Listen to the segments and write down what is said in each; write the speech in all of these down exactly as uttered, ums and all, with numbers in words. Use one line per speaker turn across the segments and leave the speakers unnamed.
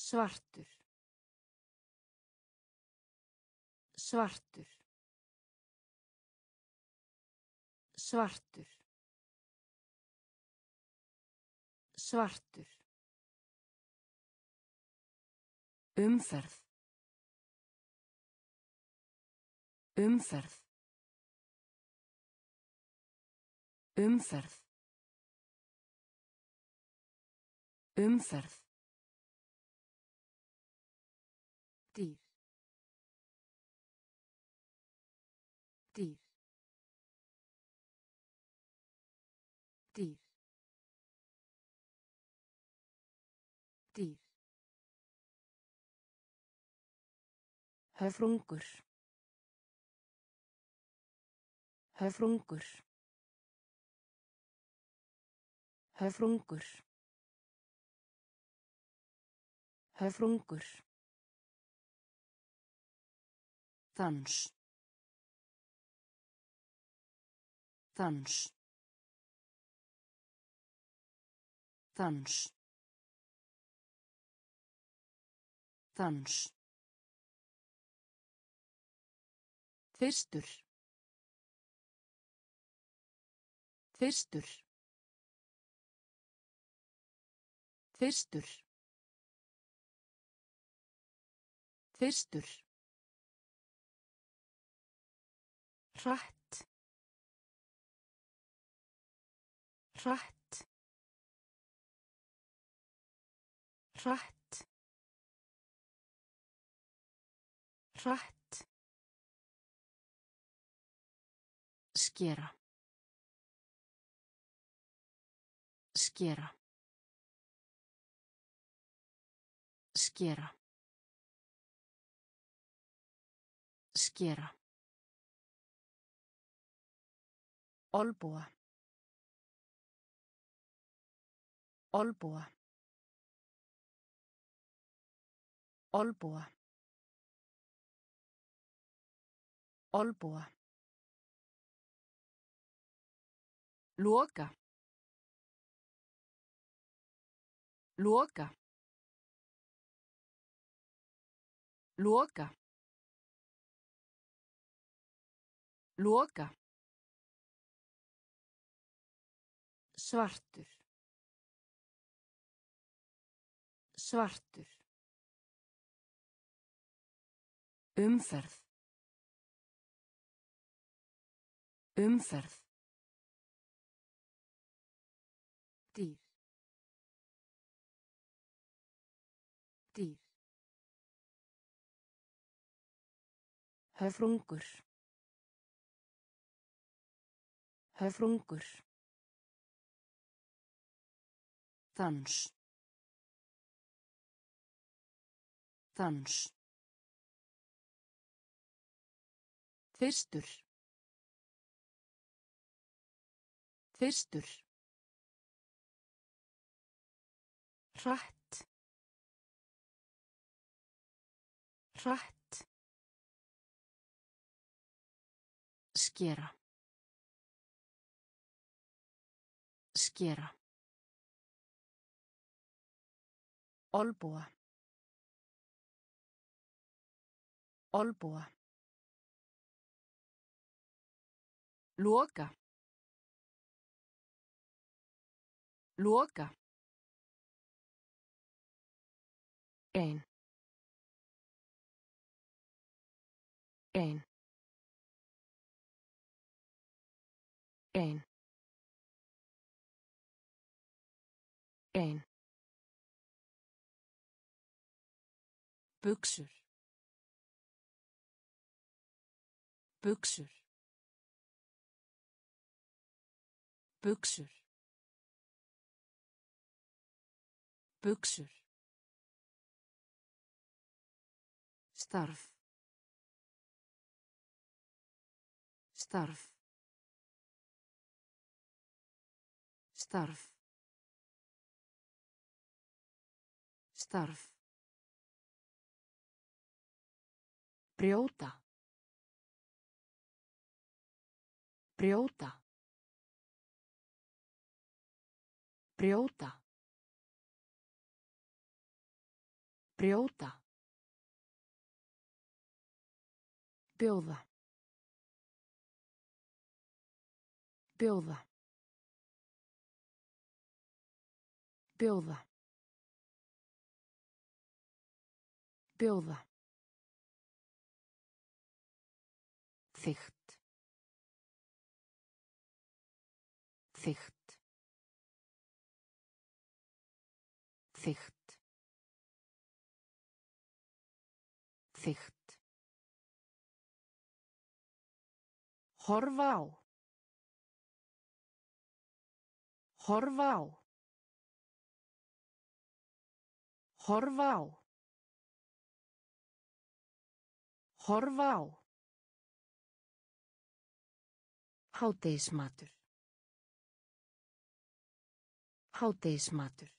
Svartur. Svartur. Svartur. Svartur. Umferð. Umferð. Umferð. Umferð. Dýr. Dýr. Dýr. Dýr. Höfrungur. Höfrungur. Höfrungur. Höfrungur. Dans. Dans. Dans. Dans. Fyrstur. Fyrstur. Fyrstur. Fyrstur. Hratt. Hratt. Hratt. Hratt. Skera. Skera. Skera. Skera. Olbúa. Olbúa. Olbúa. Olbúa. Loka. Loka. Loka. Loka. Svartur. Svartur. Umferð. Umferð. Dýr. Dýr. Höfrungur. Höfrungur. Dans. Dans. Fyrstur. Fyrstur. Hratt. Hratt. Skera. Skera. Olbúa. Olbúa. Loka. Loka. Ein. Ein. Ein. Ein. Buxur. Buxur. Buxur. Buxur. Starf. Starf. Starf. Starf. Brjóta. Brjóta. Brjóta. Brjóta. Bjóða. Bjóða. Bjóða. Bjóða. Þykkt. Þykkt. Þykkt. Þykkt. Horfa á. Horfa á. Horfa á. Horfa á. Hádegismatur. Hádegismatur.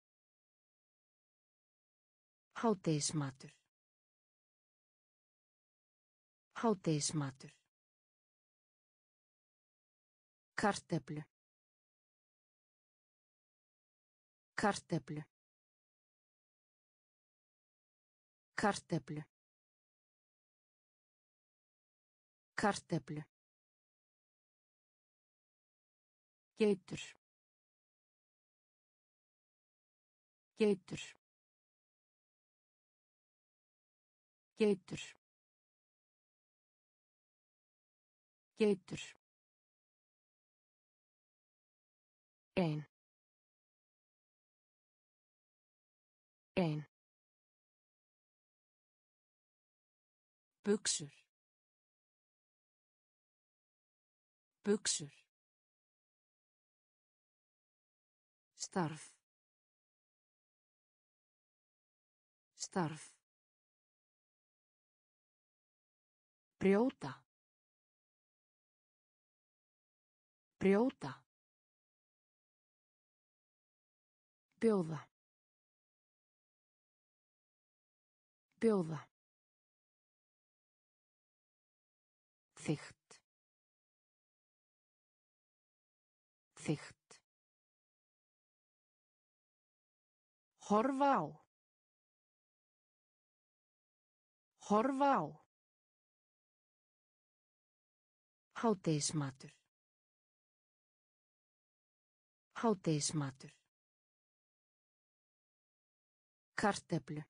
Hádegismatur. Hádegismatur. Kartöflu. Kartöflu. Kartöflu. Kartöflu. Geitur. Geitur. Geitur. Geitur. Ein. Ein. Buxur. Buxur. Starf. Starf. Brjóta. Brjóta. Bjóða. Bjóða. Þykkt. Þykkt. Horfa á. Horfa á. Hádegismatur. Hádegismatur. Kartöflu.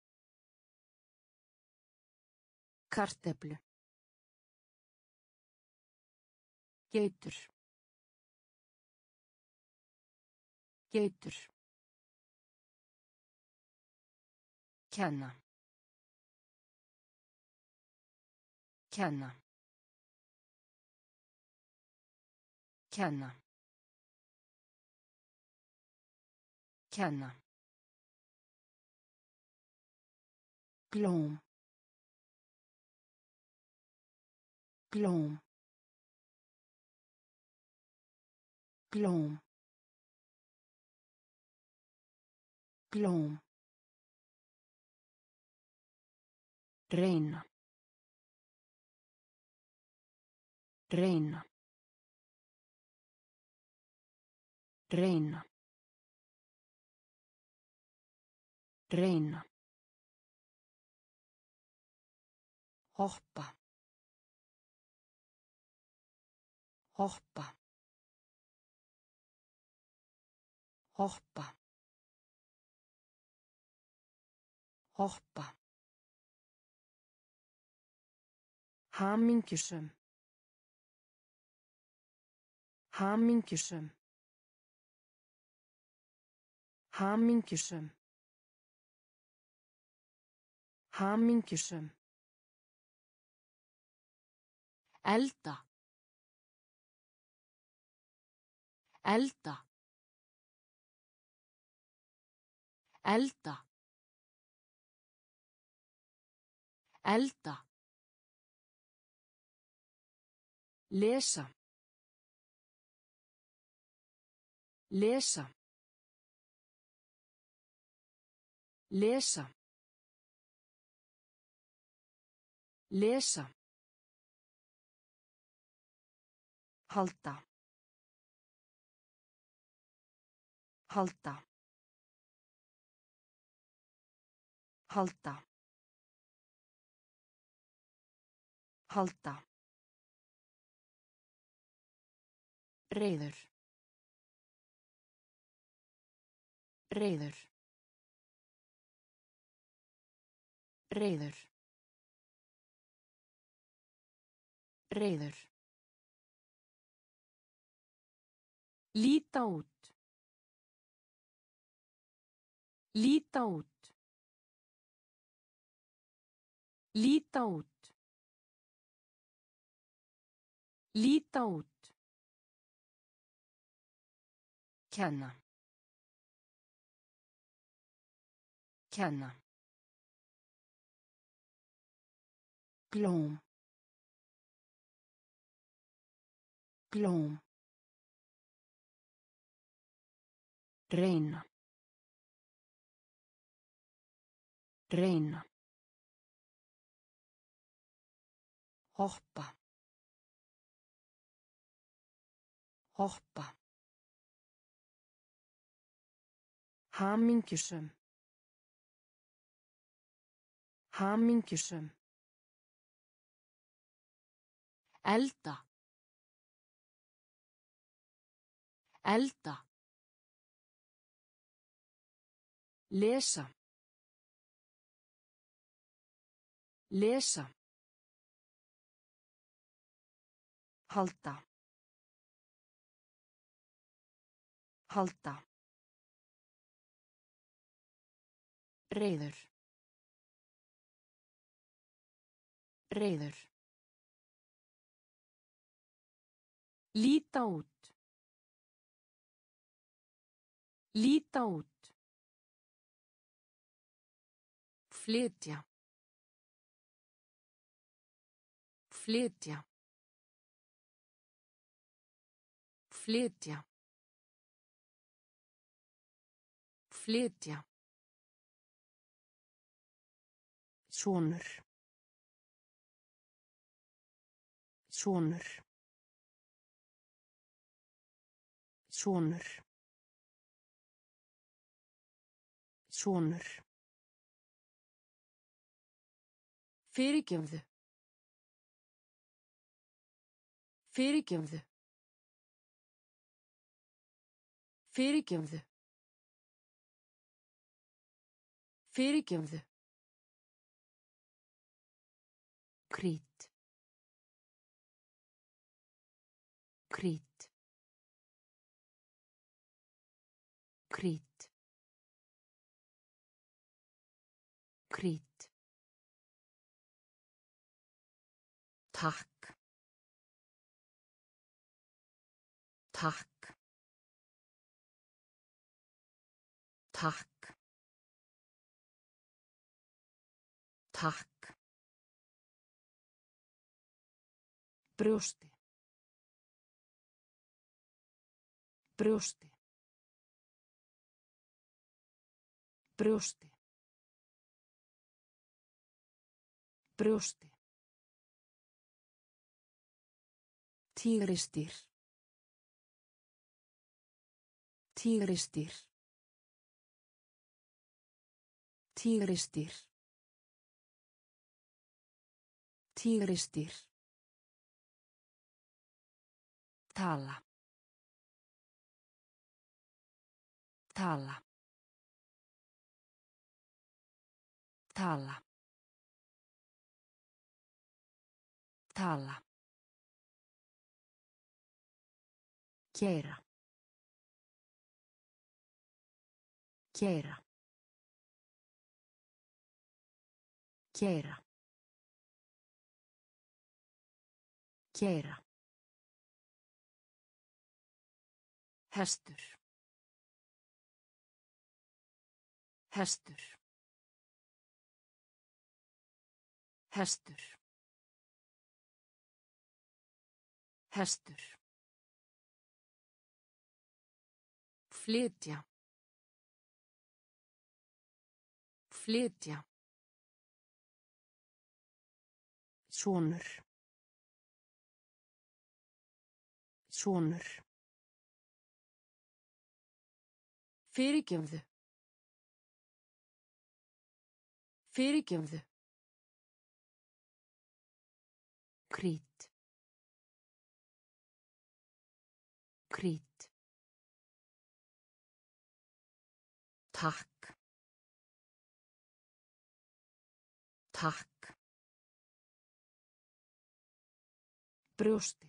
Kartöflu. Geitur. Geitur. Kenna. Kenna. Kenna. Kenna. Glóm. Glóm. Glóm. Glóm. Reyna. Reyna. Reyna. Reyna. Hoppa. Hoppa. Hoppa. Hoppa. Hamingjusöm. Hamingjusöm. Hamingjusöm. Hamingjusöm. Elda. Elda. Elda. Elda. Lesa. Lesa. Lesa. Lesa. Halda. Halda. Halda. Halda. Reiður. Reiður. Reiður. Reiður. Líta út. Líta út. Líta út. Líta út. Kenna. Kenna. Glóm. Glóm. Reyna. Reyna. Hoppa. Hoppa. Hamingjusöm. Hamingjusöm. Elda. Elda. Lesa. Lesa. Halda. Halda. Reiður. Reiður. Líta út. Líta út. Flytja. Flytja. Flytja. Flytja. Sonur. Sonur. Sonur. Sonur. Fyrirgefðu. Fyrirgefðu. Fyrirgefðu. Fyrirgefðu. Krít. Krít. Krít. Krít. Takk. Takk. Takk. Takk. Brjósti. Brjósti. Brjósti. Brjósti. Tígrisdýr. Tígrisdýr. Tígrisdýr. Tígrisdýr. Tala. Tala. Tala. Tala. Keyra. Keyra. Keyra. Keyra. Hestur. Hestur. Hestur. Hestur. Flytja. Flytja. Sonur. Sonur. Fyrirgefðu. Fyrirgefðu. Krít. Krít. Takk. Takk. Brjósti.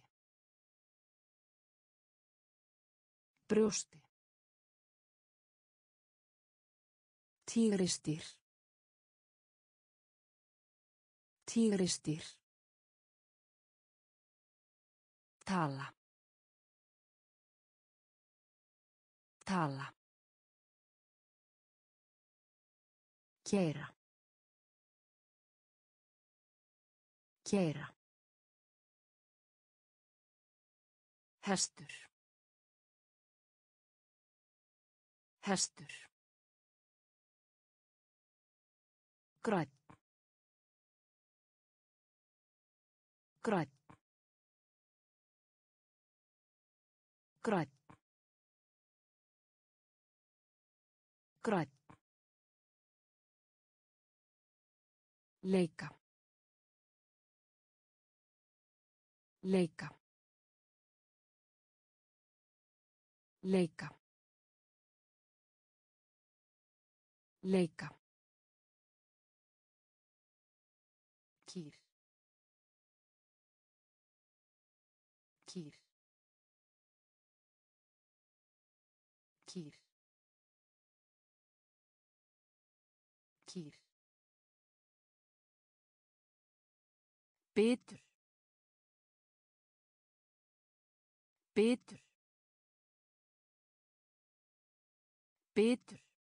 Brjósti. Tígrisdýr. Tígrisdýr. Tala. Tala. Keyra. Keyra. Hestur. Hestur. Grænn. Grænn. Grænn. Grænn. Leika. Leika. Leika. Leika. Kýr. Kýr. Kýr. Kýr. Bitur. Bitur. Bitur.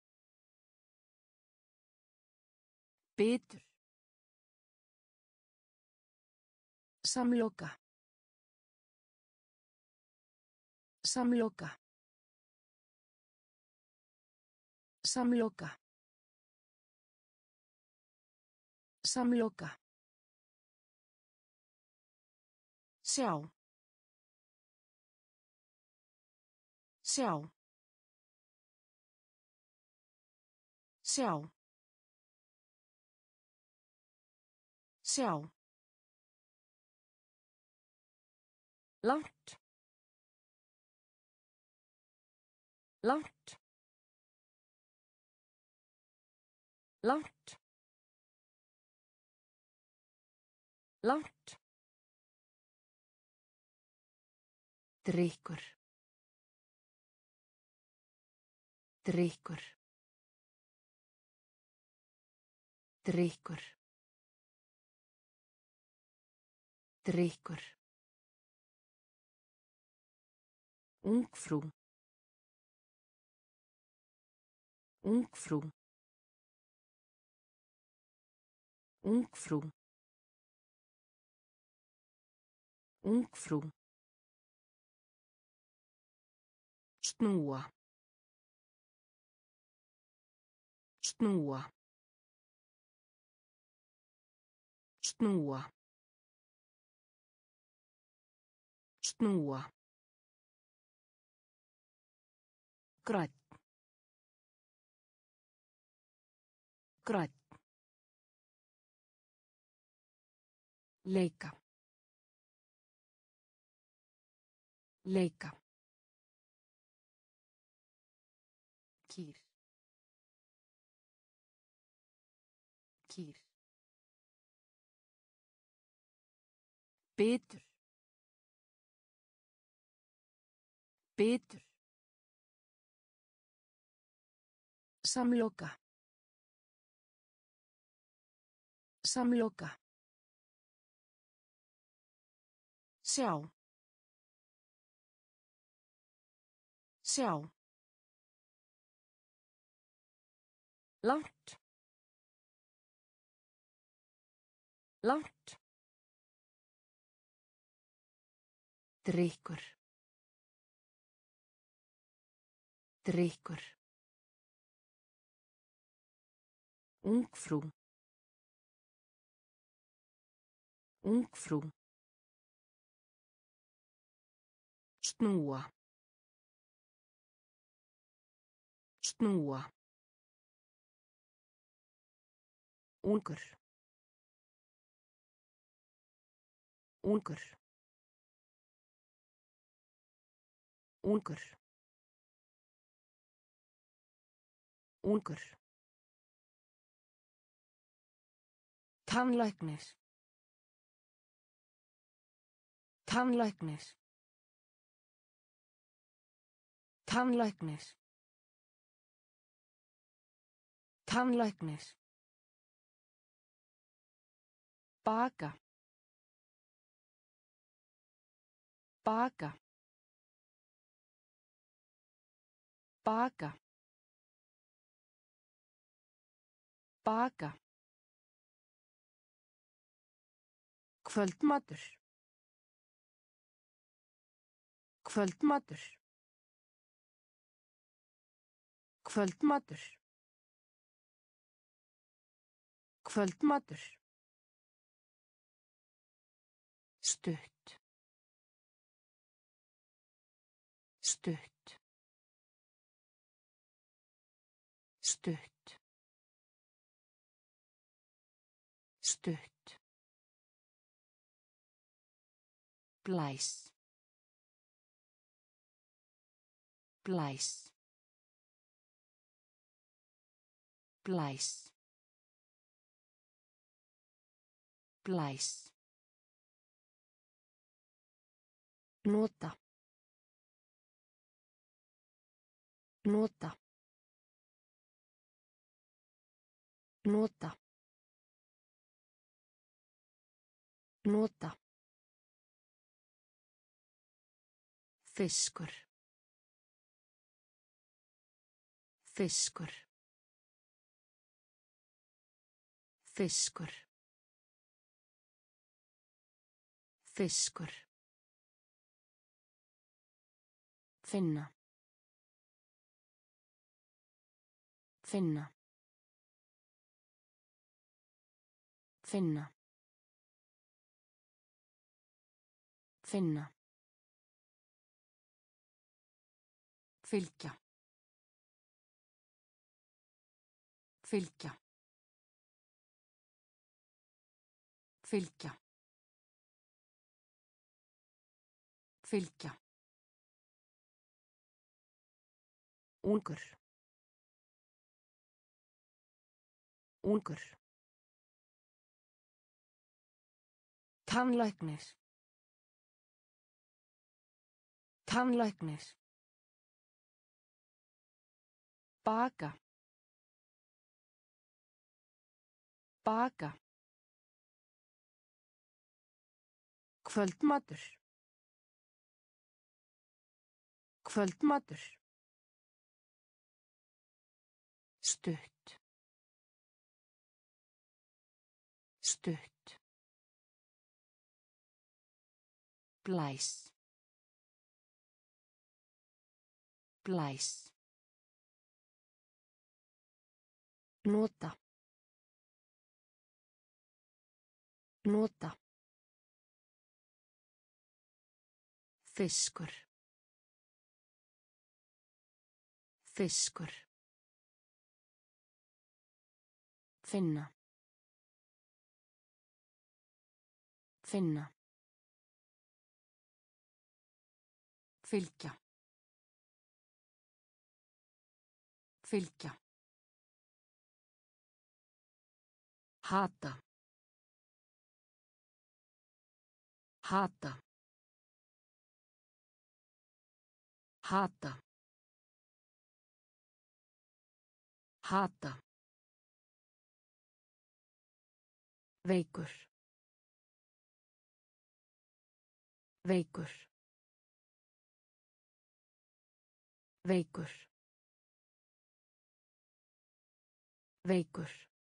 Bitur. Samloka. Samloka. Samloka. Samloka. Sjá. Sjá. Sjá. Sjá. Langt. Langt. Langt. Langt. Drykkur. Drykkur. Drykkur. Drykkur. Ungfrú. Ungfrú. Ungfrú. Ungfrú. Snúa. Snúa. Snúa. Snúa. Grænn. Grænn. Leika. Leika. Kýr. Kýr. Bitur. Bitur. Samloka. Samloka. Sjá. Sjá. Langt. Langt. Drykkur. Drykkur. Ungfrú. Ungfrú. Snúa. Snúa. Ungur. Ungur. Ungur. Ungur. Tannlæknir. Tannlæknir. Tannlæknir. Tannlæknir. Baka. Baka. Baka. Baka. Kvöldmatur. Kvöldmatur. Kvöldmatur. Kvöldmatur. Stutt. Stutt. Stutt. Stutt. Blæs. Blæs. Blæs. Blæs. Nota. Nota. Nota. Nota. Fiskur. Fiskur. Fiskur. Fiskur. Finna. Finna. Finna. Finna. Fylgja. Fylgja. Fylgja. Fylgja. Ungur. Ungur. Tannlæknir. Tannlæknir. Baka. Baka. Kvöldmatur. Kvöldmatur. Stutt. Stutt. Blæs. Blæs. Nota. Nota. Fiskur. Fiskur. Finna. Finna. Fylgja. Fylgja. Hata. Hata. Hata. Hata. Veikur. Veikur. Veikur. Veikur.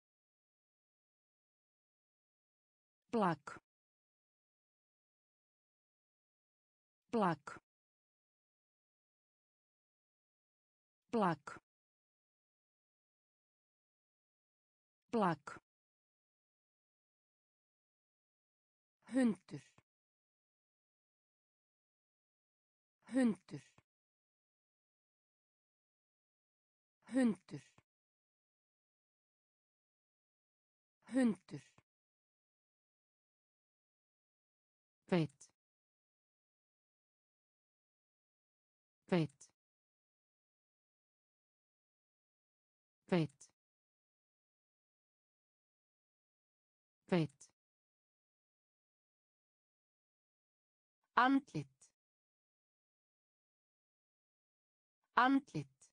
Plak. Plak. Plak. Plak. Hundur. Hundur. Hundur. Hundur. Veit. Veit. Veit. Veit. Andlit. Andlit.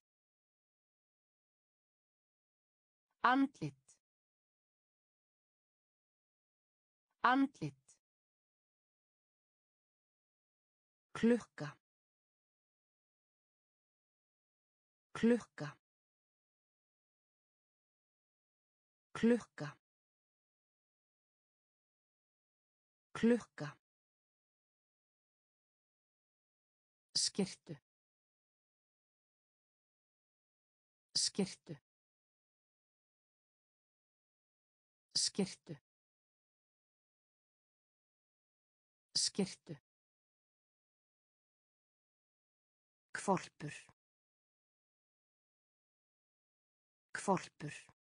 Andlit. Andlit. Klukka. Klukka. Klukka. Klukka. Skyrtu. Skyrtu. Skyrtu. Skyrtu. Hvolpur. Hvolpur.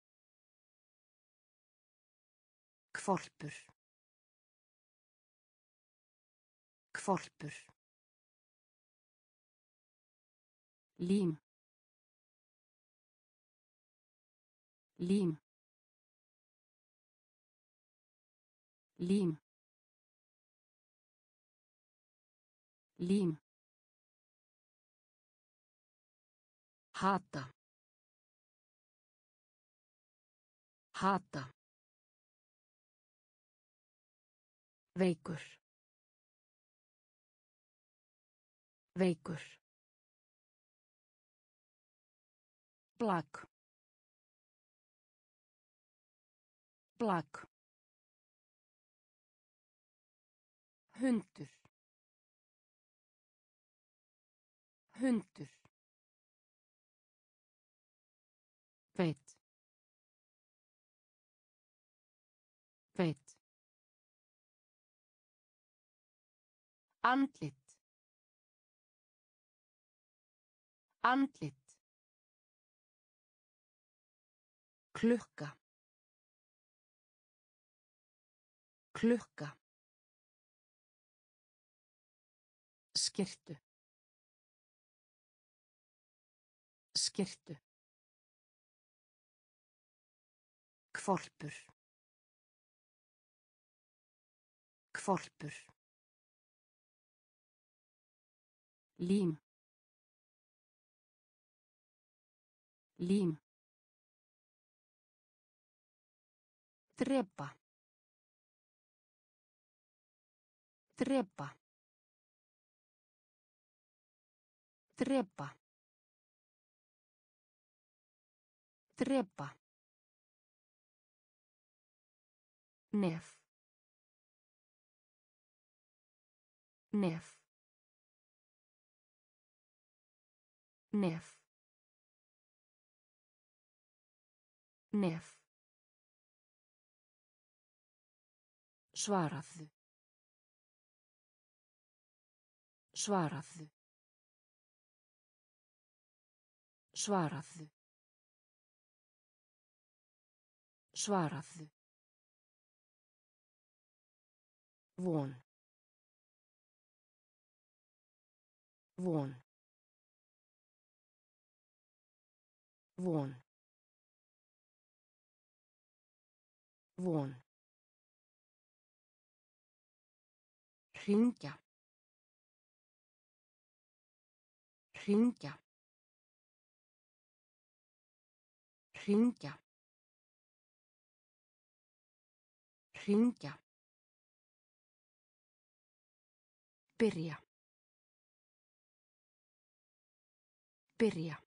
Hvolpur. Hvolpur. Lím. Lím. Lím. Lím. Hata. Hata. Veikur. Veikur. Blak. Blak. Hundur. Hundur. Veit. Veit. Andlit. Andlit. Klukka. Klukka. Skyrtu. Skyrtu. Hvolpur. Hvolpur. Lím. Lím. Drepa. Drepa. Drepa. Drepa. Nef. Nef. Nef. Nef. Svaraðu. Svaraðu. Svaraðu. Svaraðu. Von. Von. Von. Von. Hringja. Hringja. Hringja. Hringja. Byrja. Byrja.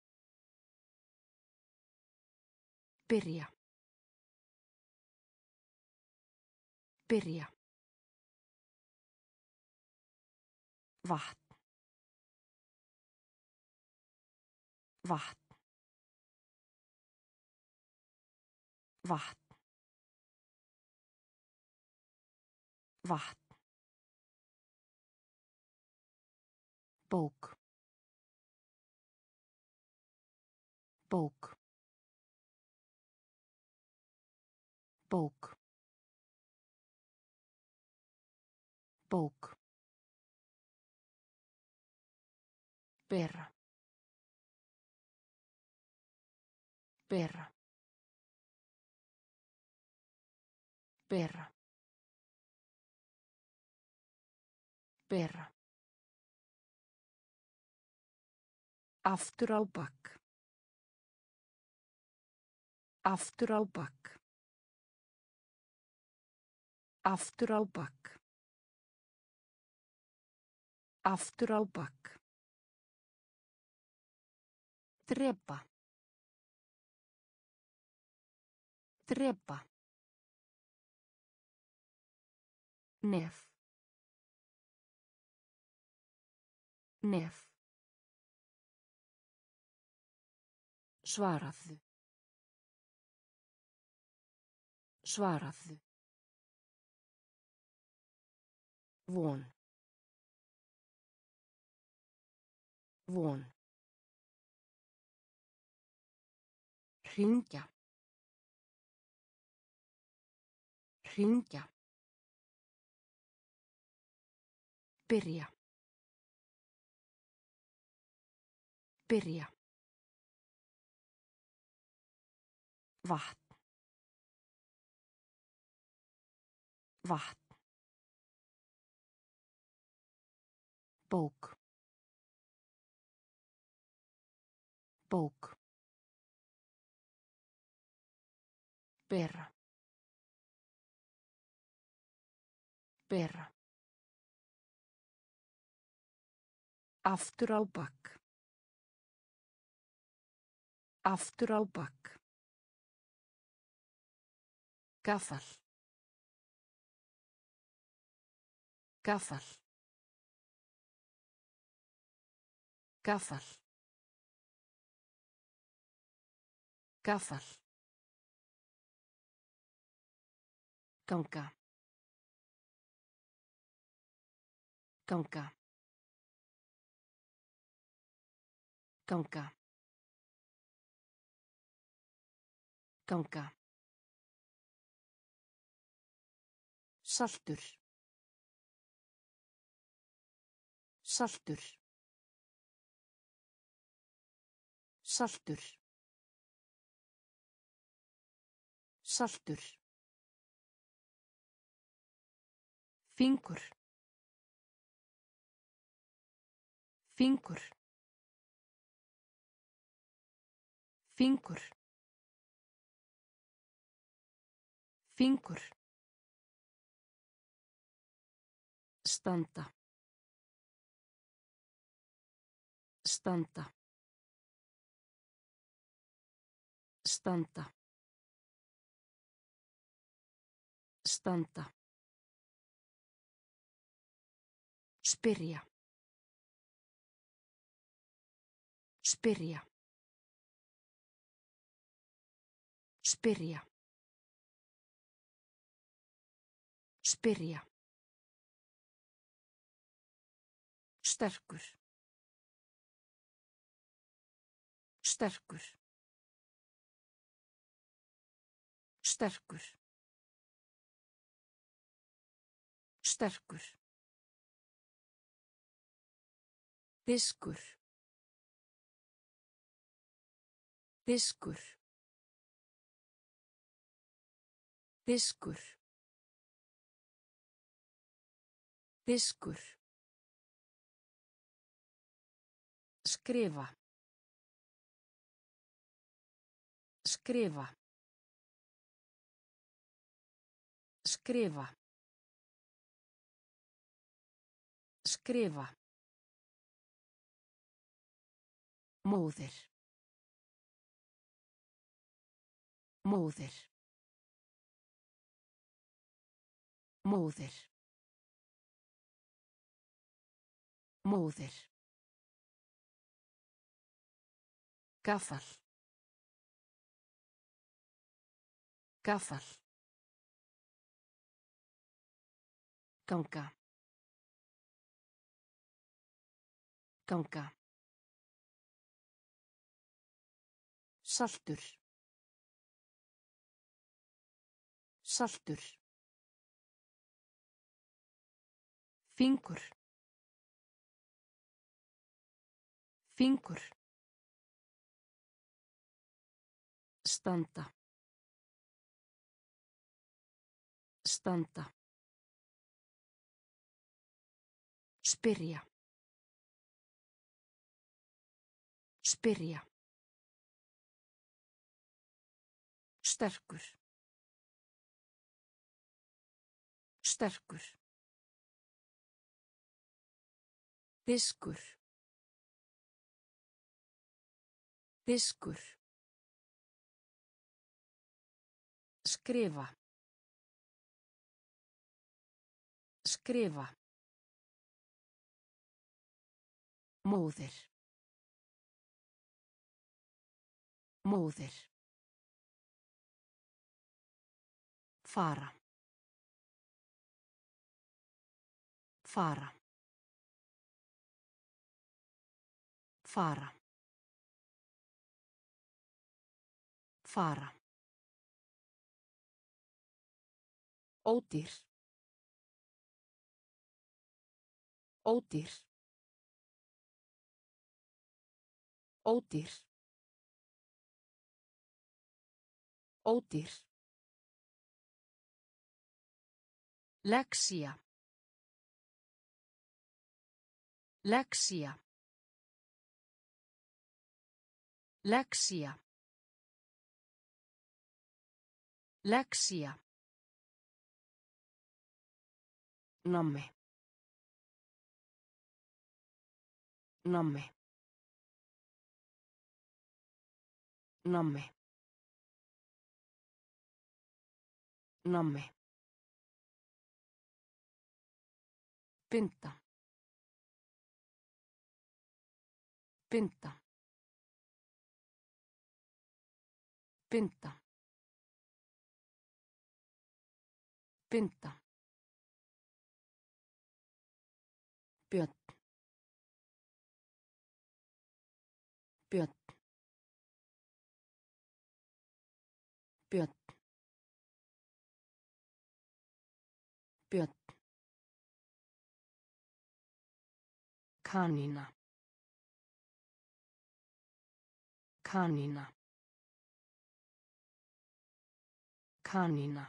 Byrja. Byrja. Vatn. Vatn. Vatn. Vatn. Bók. Bók. bók, bók, bera, bera, bera, bera. Aftur á bak. Aftur á bak. Aftur á bak. Aftur á bak. Drepa. Drepa. Nef. Nef. Svaraðu. Svaraðu. Von. Von. Hringja. Hringja. Byrja. Byrja. Vatn. Vatn. Bók. Bók. Bera. Bera. Aftur á bak. Aftur á bak. Gaffal. Gaffal. Gaffal. Gaffal. Ganga. Ganga. Ganga. Ganga. Saltur. Saltur. Saltur. Saltur. Fingur. Fingur. Fingur. Fingur. Standa. Standa. Standa. Standa. Spyrja. Spyrja. Spyrja. Spyrja. Sterkur. Sterkur. Sterkur. Sterkur. Diskur. Diskur. Diskur. Diskur. Skrifa. Skrifa. Skrifa. Skrifa. Móðir. Móðir. Móðir. Móðir. Gaffal. Gaffal. Ganga. Ganga. Saltur. Saltur. Fingur. Fingur. Standa. Standa. Spyrja. Spyrja. Sterkur. Sterkur. Diskur. Diskur. Skrifa. Skrifa. Móðir. Móðir. Fara. Fara. Fara. Fara. Ódýr. Ódýr. Ódýr. Ódýr. Lexía. Lexía. Lexía. Lexía. Nammi. Nammi. Nammi. Nammi. Binda. Binda. Binda. Binda. Björn. Björn. Björn. Björn. Kanína. Kanína. Kanína.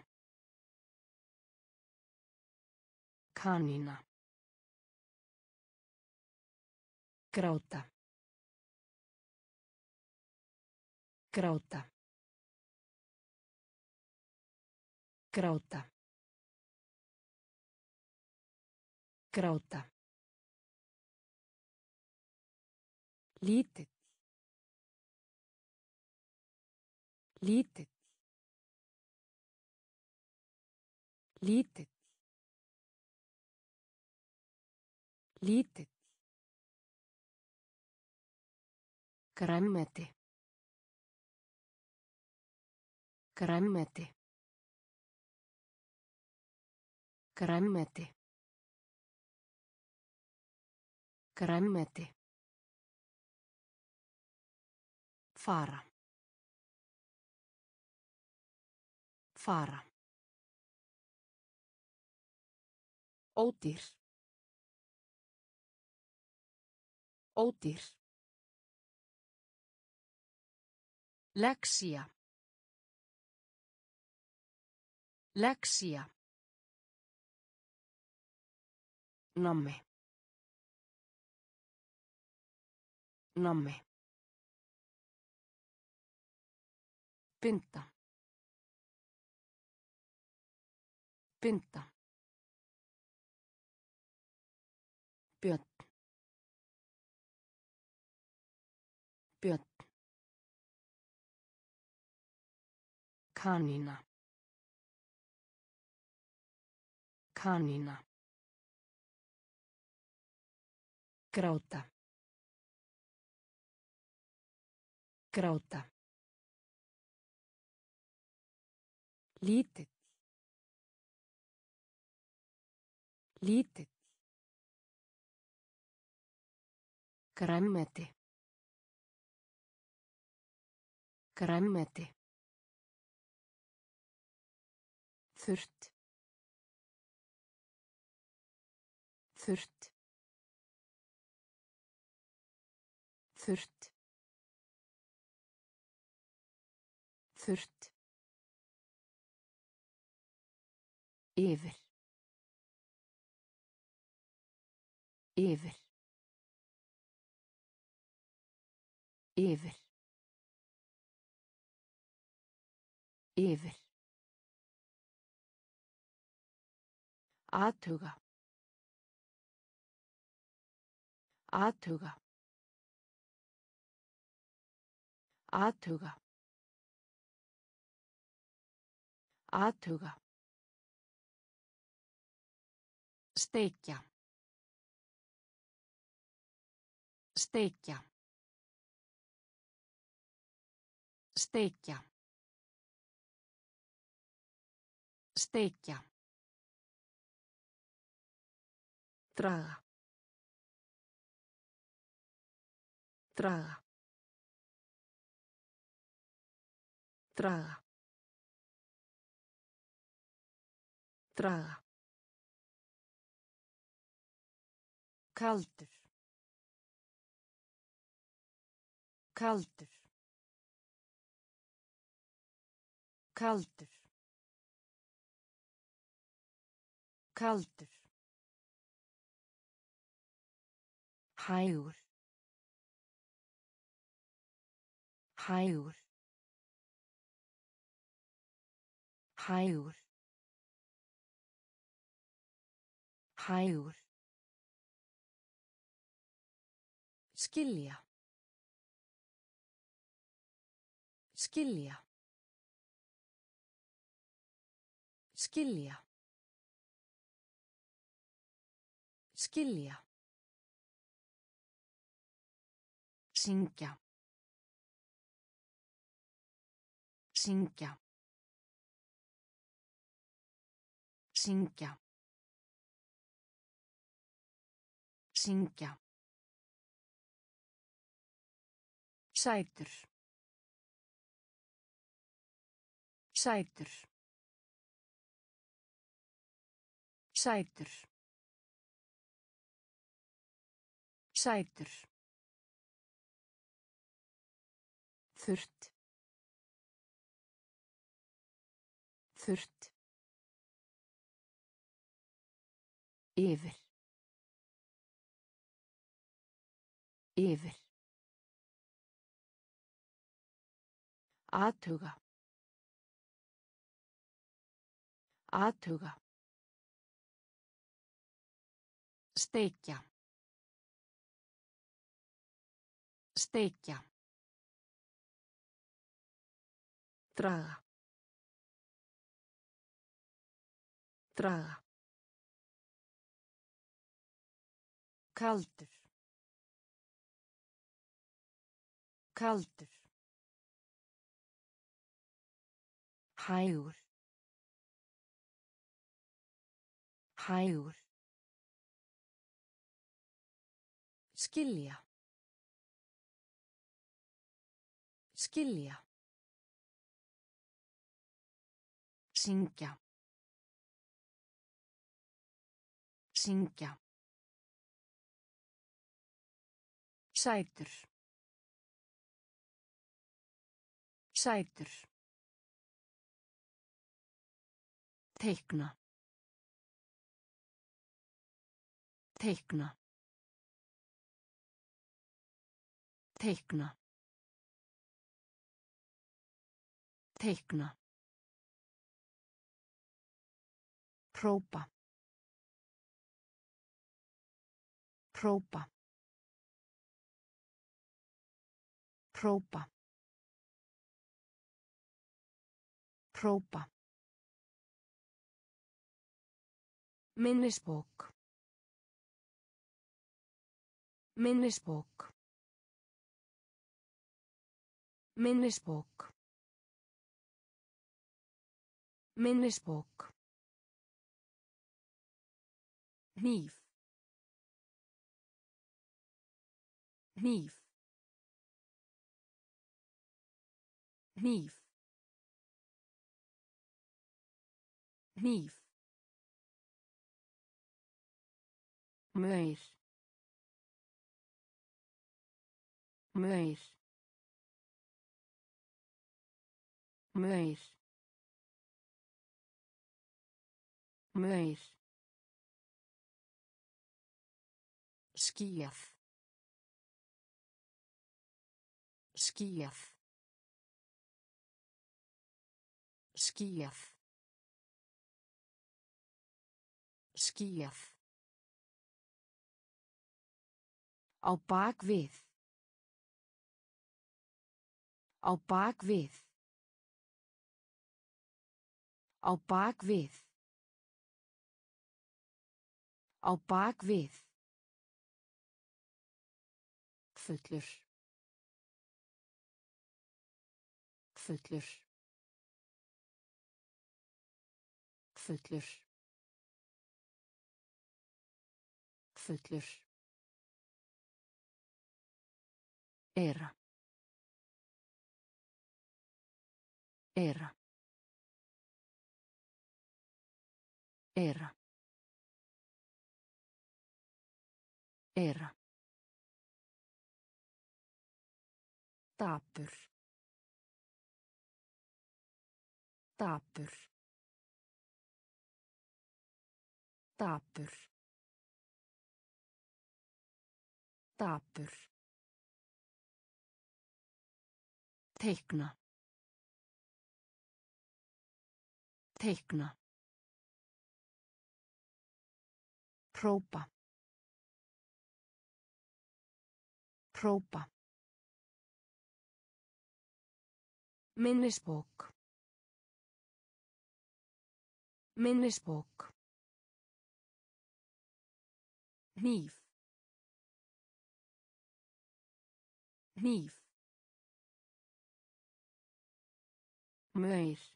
Kanína. Gráta. Gráta. Gráta. Gráta. Lítill. Lítill. Lítill. Lítill. Grænmeti. Grænmeti. Grænmeti. Grænmeti. Fara. Fara. Ódýr. Ódýr. Lexía. Lexía. Nammi. Nammi. Binda. Binda. Björn. Björn. Kanína. Kanína. Gráta. Gráta. Lítill. Lítill. Grænmeti. Grænmeti. Þurrt. Þurrt. Þurrt. Þurrt. Yfir. Yfir. Yfir. Yfir. Athuga. Athuga. Athuga. Athuga. Steikja. Steikja. Steikja. Steikja. Draga. Draga. Draga. Draga. Kaldur. Kaldur. Kaldur. Kaldur. Hægur. Hægur. Hægur. Hægur. Skilja. Skilja. Skilja. Skilja. Syngja. Syngja. Syngja. Syngja. Sætur. Sætur. Sætur. Sætur. Þurrt. Þurrt. Yfir. Yfir. Athuga. Athuga. Steikja. Steikja. Draga. Draga. Kaldur. Kaldur. Hægur. Hægur. Skilja. Skilja. Syngja. Syngja. Sætur. Sætur. Teikna. Teikna. Teikna. Teikna. Hrópa. Hrópa. Hrópa. Hrópa. Minnisbók. Minnisbók. Minnisbók. Minnisbók. Hníf. Hníf. Hníf. hníf maur maur maur maur skýjað skýjað skýjað skýjað á bak við á bak við á bak við á bak við fullur fullur fullur fullur era era era era dapur dapur dapur dapur teikna teikna próba próba minnisbók minnisbók hníf hníf maur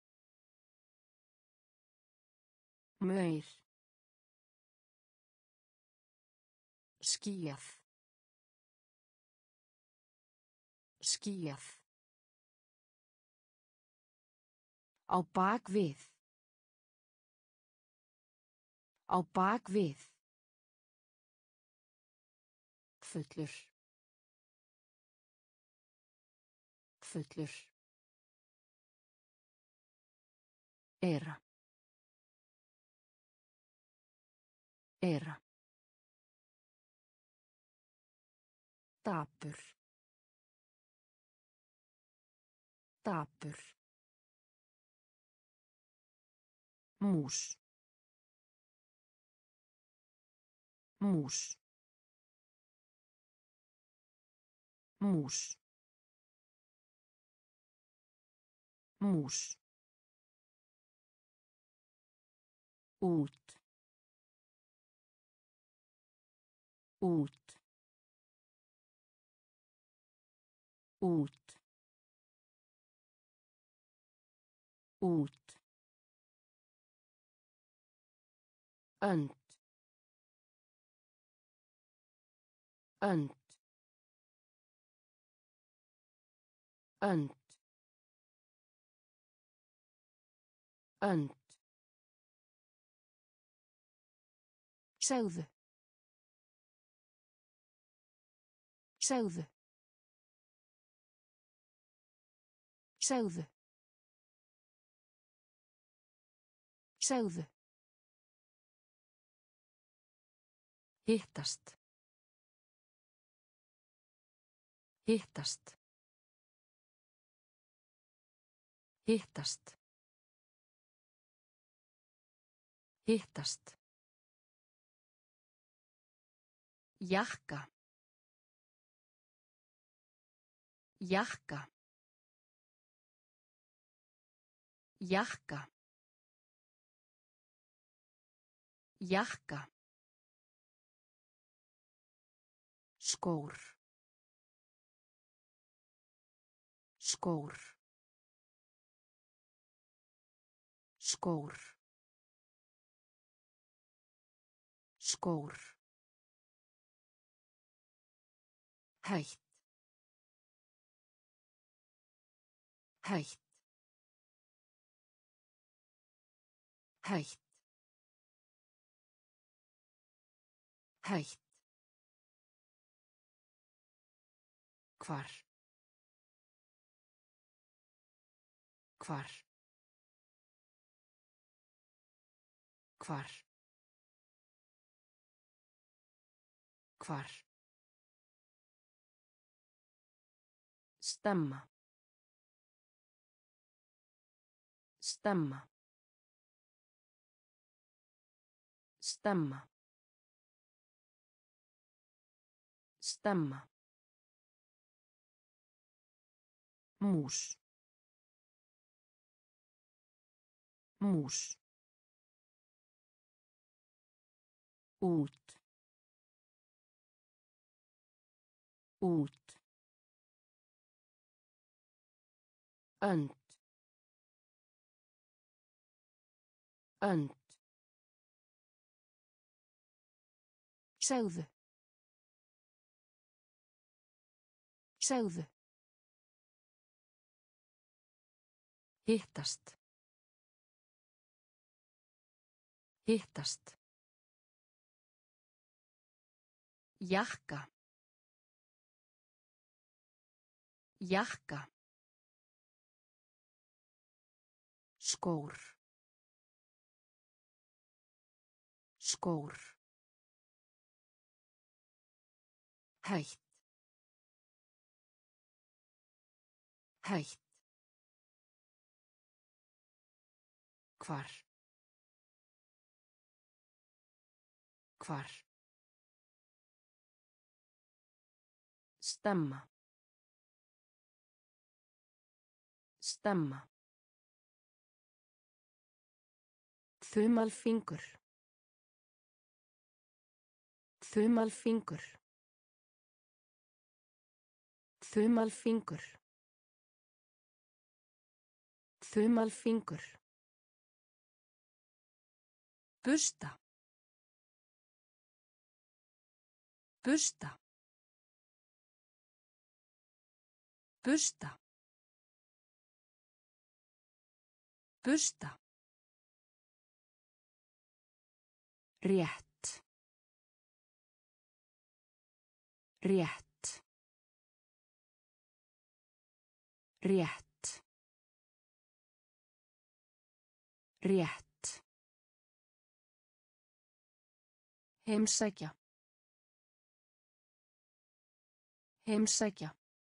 maur skýjað skýjað á bak við á bak við fullur fullur era era dapur dapur mús mús mús mús út út út út önd önd önd önd segðu segðu segðu segðu hittast hittast hittast hittast jakka jakka jakka jakka skór skór skór skór hætt hætt Hætt. Hætt. Hvar. Hvar. Hvar. Hvar. Stemma. Stemma. Stemma. Stemma. Mús. Mús. Út. Út. Önd. Önd. Segðu. Segðu. Hittast. Hittast. Jakka. Jakka. Skór. Skór. Hætt. Hætt. Hvar. Hvar. Stemma. Stemma. Þumalfingur. Þumalfingur. Þumalfingur. Þumalfingur. Busta. Busta. Busta. Busta. Rétt. Rétt. Rétt. Rétt. Heimsækja. Heimsækja.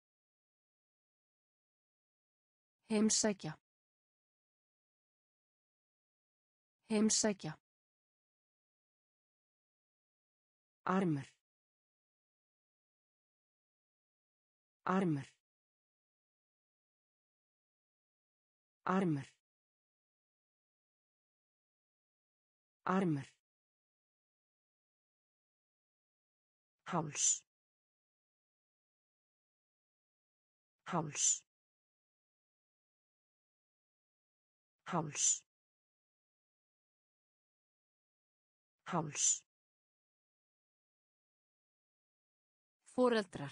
Heimsækja. Heimsækja. Armur. Armur. Armur. Armur. Háls. Háls. Háls. Háls. Foreldrar.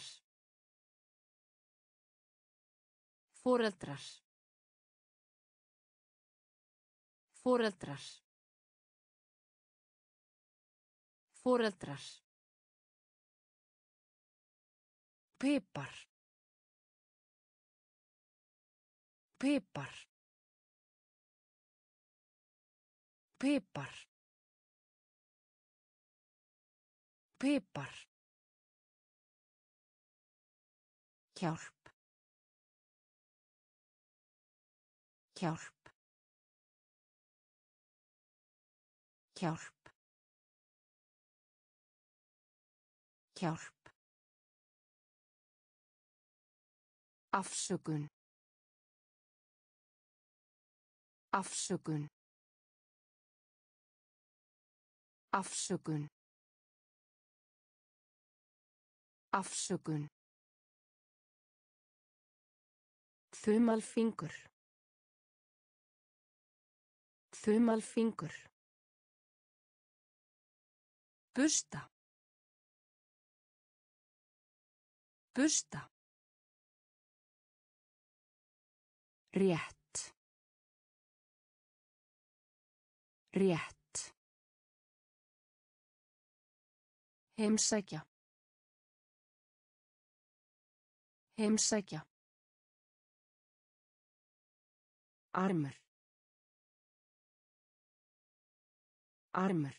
Foreldrar. Foreldrar. Foreldrar. Pipar. Pipar. Pipar. Pipar. Hjálp. Hjálp. Hjálp. Hjálp. Afsökun. Afsökun. Afsökun. Afsökun. Þumalfingur. Þumalfingur. Busta. Busta. Rétt. Rétt. Heimsækja. Heimsækja. Armur. Armur.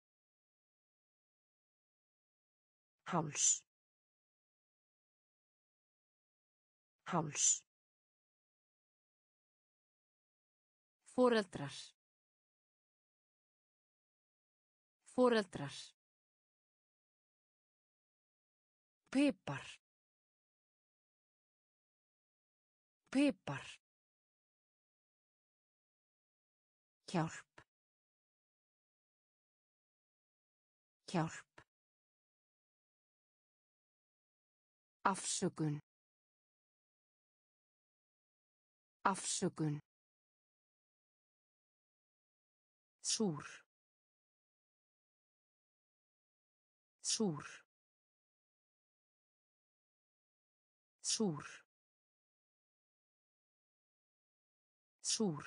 Háls. Háls. Foreldrar. Foreldrar. Pipar. Pipar. Hjálp. Hjálp. Afsökun. Afsökun. Súr. Súr. Súr. Súr.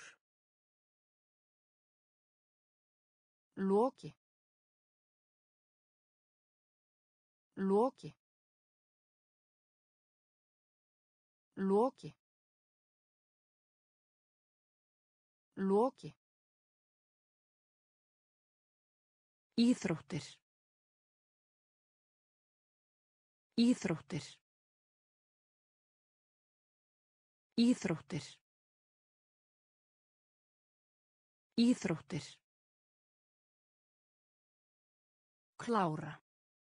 Loki. Loki. Loki. Loki. Íþróttir. Íþróttir. Íþróttir. Íþróttir. Klára.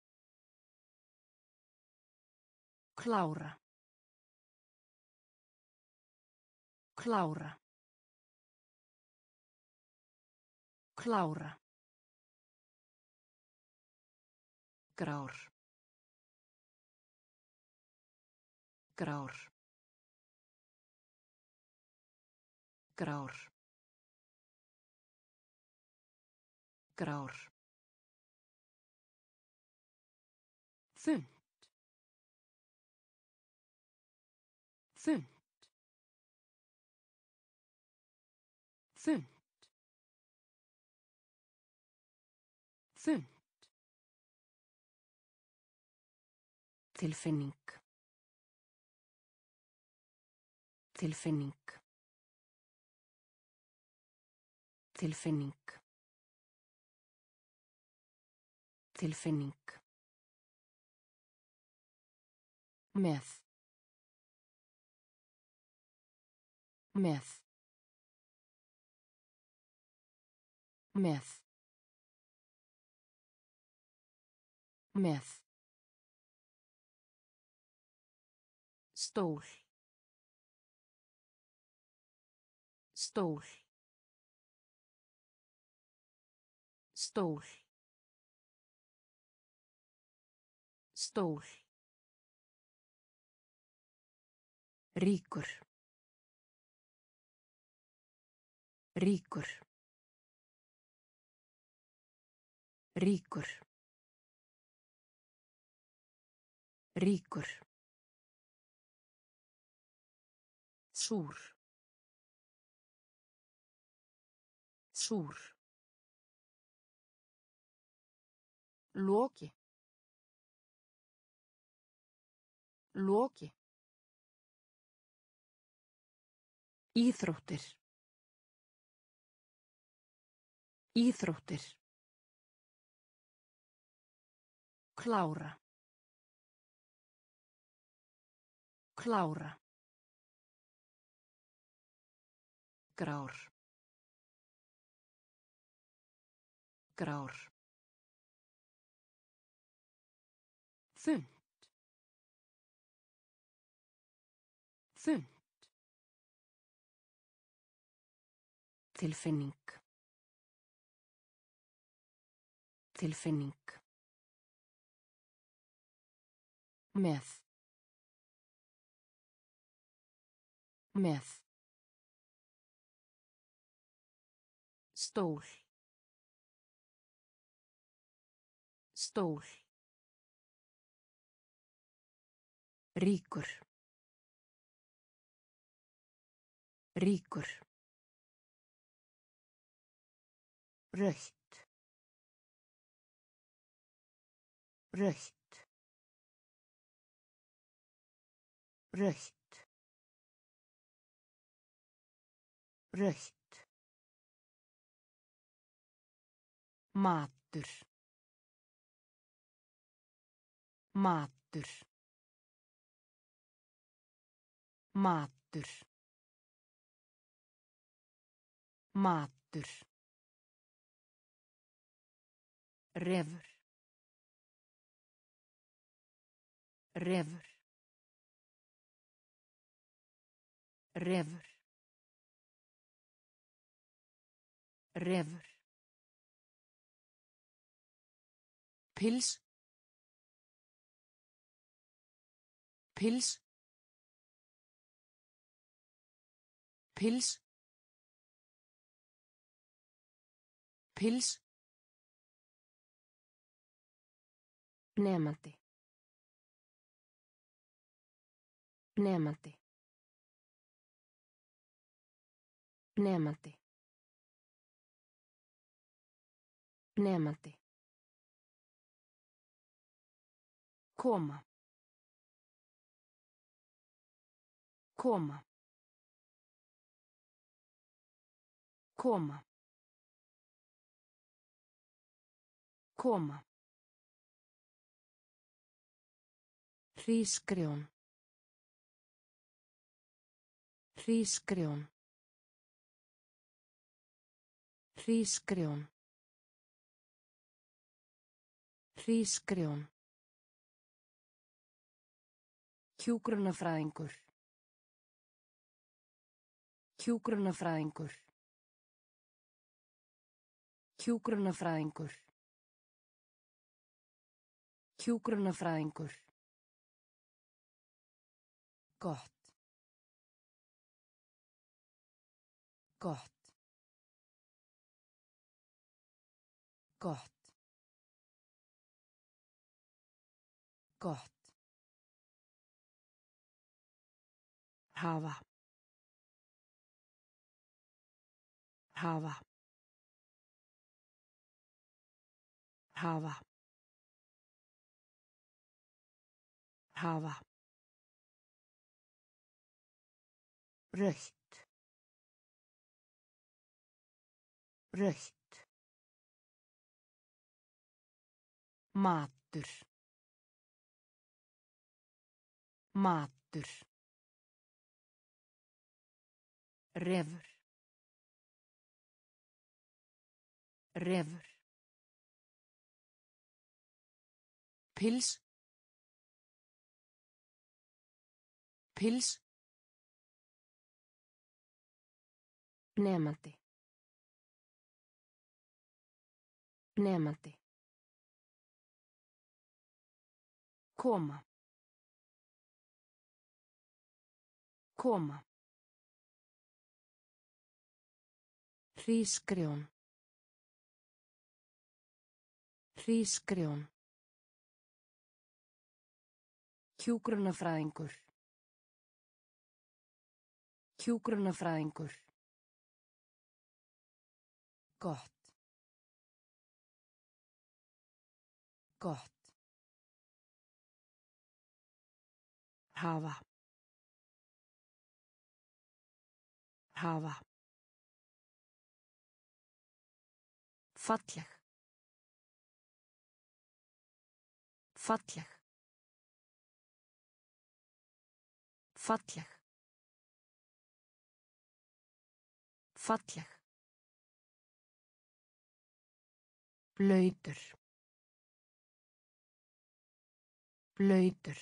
Klára. Klára. Klára. Grár. Grár. Grár. Grár. Þunnt. Þunnt. Þunnt. Þunnt. Tilfinning. Tilfinning. Tilfinning. Tilfinning. Með. Með. Með. Með. Stól. Stól. Stól. Stól. Ríkur. Ríkur. Ríkur. Ríkur. Súr. Súr. Loki. Loki. Íþróttir. Íþróttir. Klára. Klára. Grár. Grár. Þunnt. Þunnt. Tilfinning. Tilfinning. Með. Með. Stól. Stól. Ríkur. Ríkur. Rautt. Rautt. Rautt. Rautt. Matur. Matur. Matur. Matur. Refur. Refur. Refur. Refur. Pils. Pils. Pils. Pils. Nemandi. Nemandi. Nemandi. Nemandi. Koma. Koma. Koma. Koma. Hrísgrjón. Hrísgrjón. Hrísgrjón. Hrísgrjón. Hjúkrunarfræðingur. Hjúkrunarfræðingur. Hjúkrunarfræðingur. Hjúkrunarfræðingur. Gott. Gott. Gott. Gott. Hafa. Hafa. Hafa. Hafa. Rautt. Rautt. Matur. Matur. Refur. Refur. Pils. Pils. Nemandi. Nemandi. Koma. Koma. Hrísgrjón. Hrísgrjón. Hjúkrunarfræðingur. Hjúkrunarfræðingur. Gott. Gott. Hafa. Hafa. Falleg. Falleg. Falleg. Falleg. Blautur. Blautur.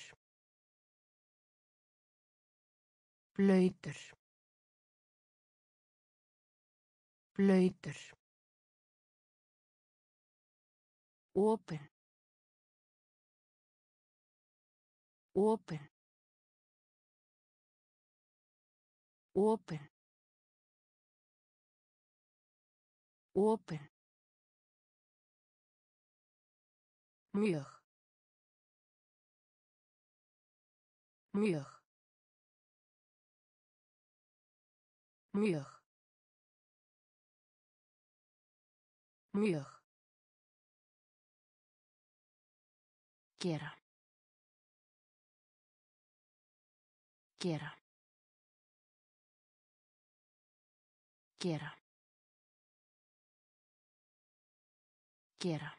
Blautur. Blautur. Opin. Opin. Opin. Opin. Mjög. Mjög. Mjög. Mjög. Gera. Gera. Gera. Gera.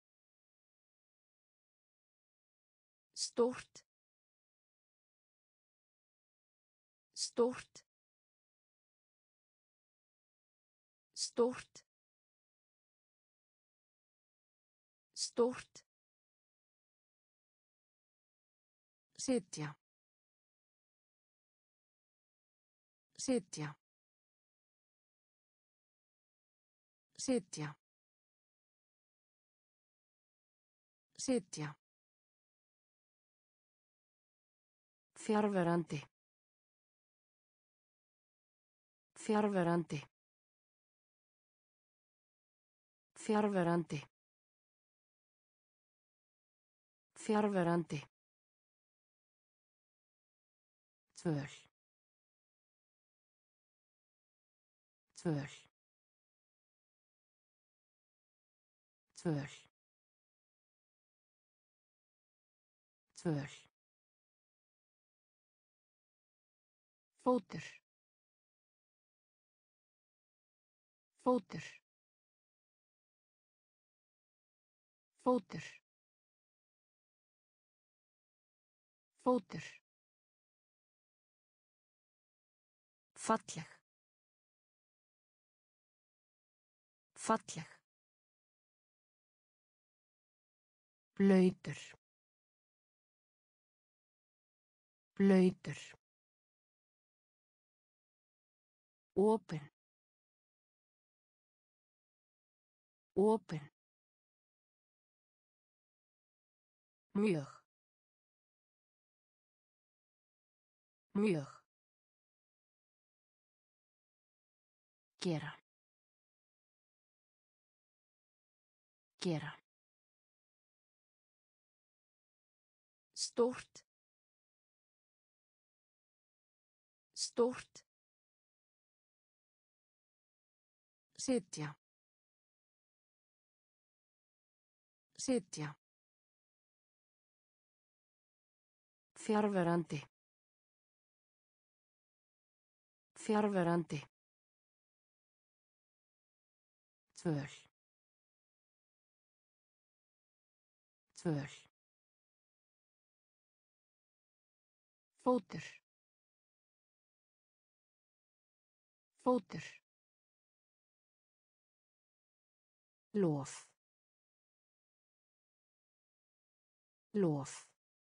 Stórt. Stórt. Stórt. Stórt. Sitja. Sitja. Sitja. Sitja. Fjarverandi. Fjarverandi. Fjarverandi. Fjarverandi. Tvöl. Tvöl. Tvöl. Tvöl. Fótur. Fótur. Fótur. Fótur. Falleg. Falleg. Blautur. Blautur. Opin. Opin. Mjög. Mjög. Gera. Gera. Stórt. Stórt. Sitja. Sitja. Fjarverandi. Fjarverandi. Tvöl. Tvöl. Fótur. Fótur. Lof. Lof.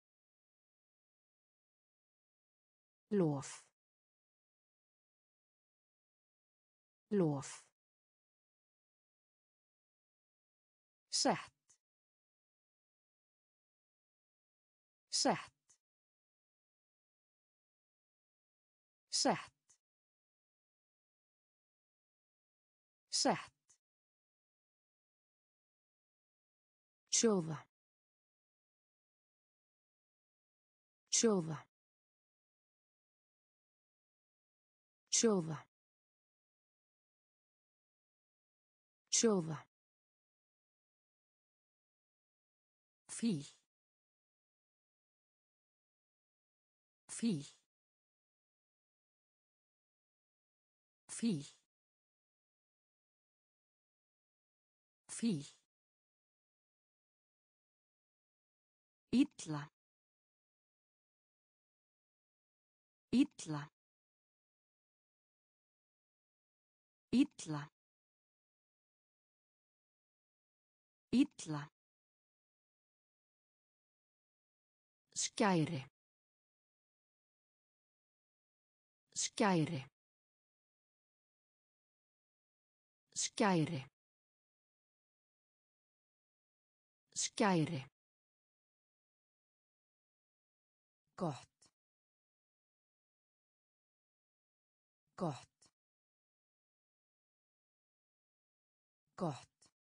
Lof. Lof. Sett. Sett. Sett. Sett. Sjóða. Sjóða. Sjóða. Sjóða. Fíl. Fíl. Fíl. Fíl. Illa. Illa. Illa. Illa. Skæri. Skæri. Skæri. Skæri. Gott. Gott. Gott.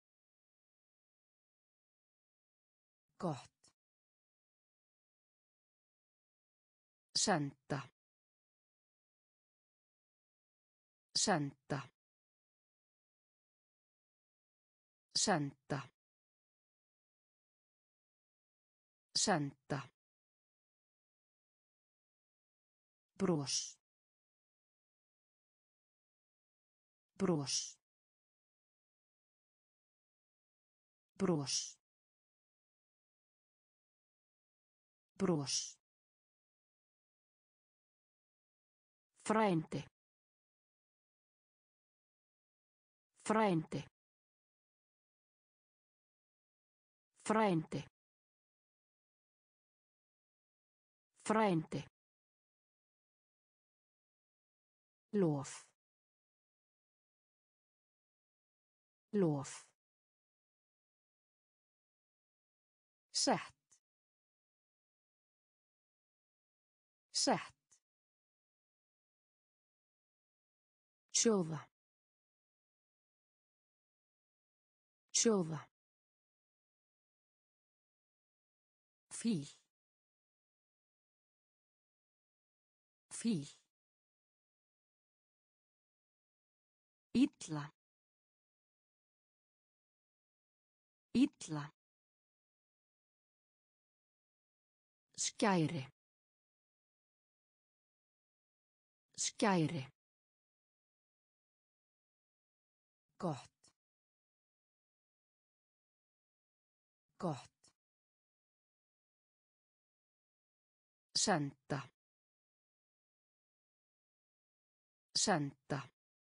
Gott. Senda. Senda. Senda. Senda. Bros. Bros. Bros. Bros. Frænde. Frænde. Frænde. Frænde. Lof. Lof. Sett. Sett. Sjóða. Sjóða. Fíl. Fíl. Illa. Illa. Skæri. Skæri. Gott. Gott. Senda. Senda.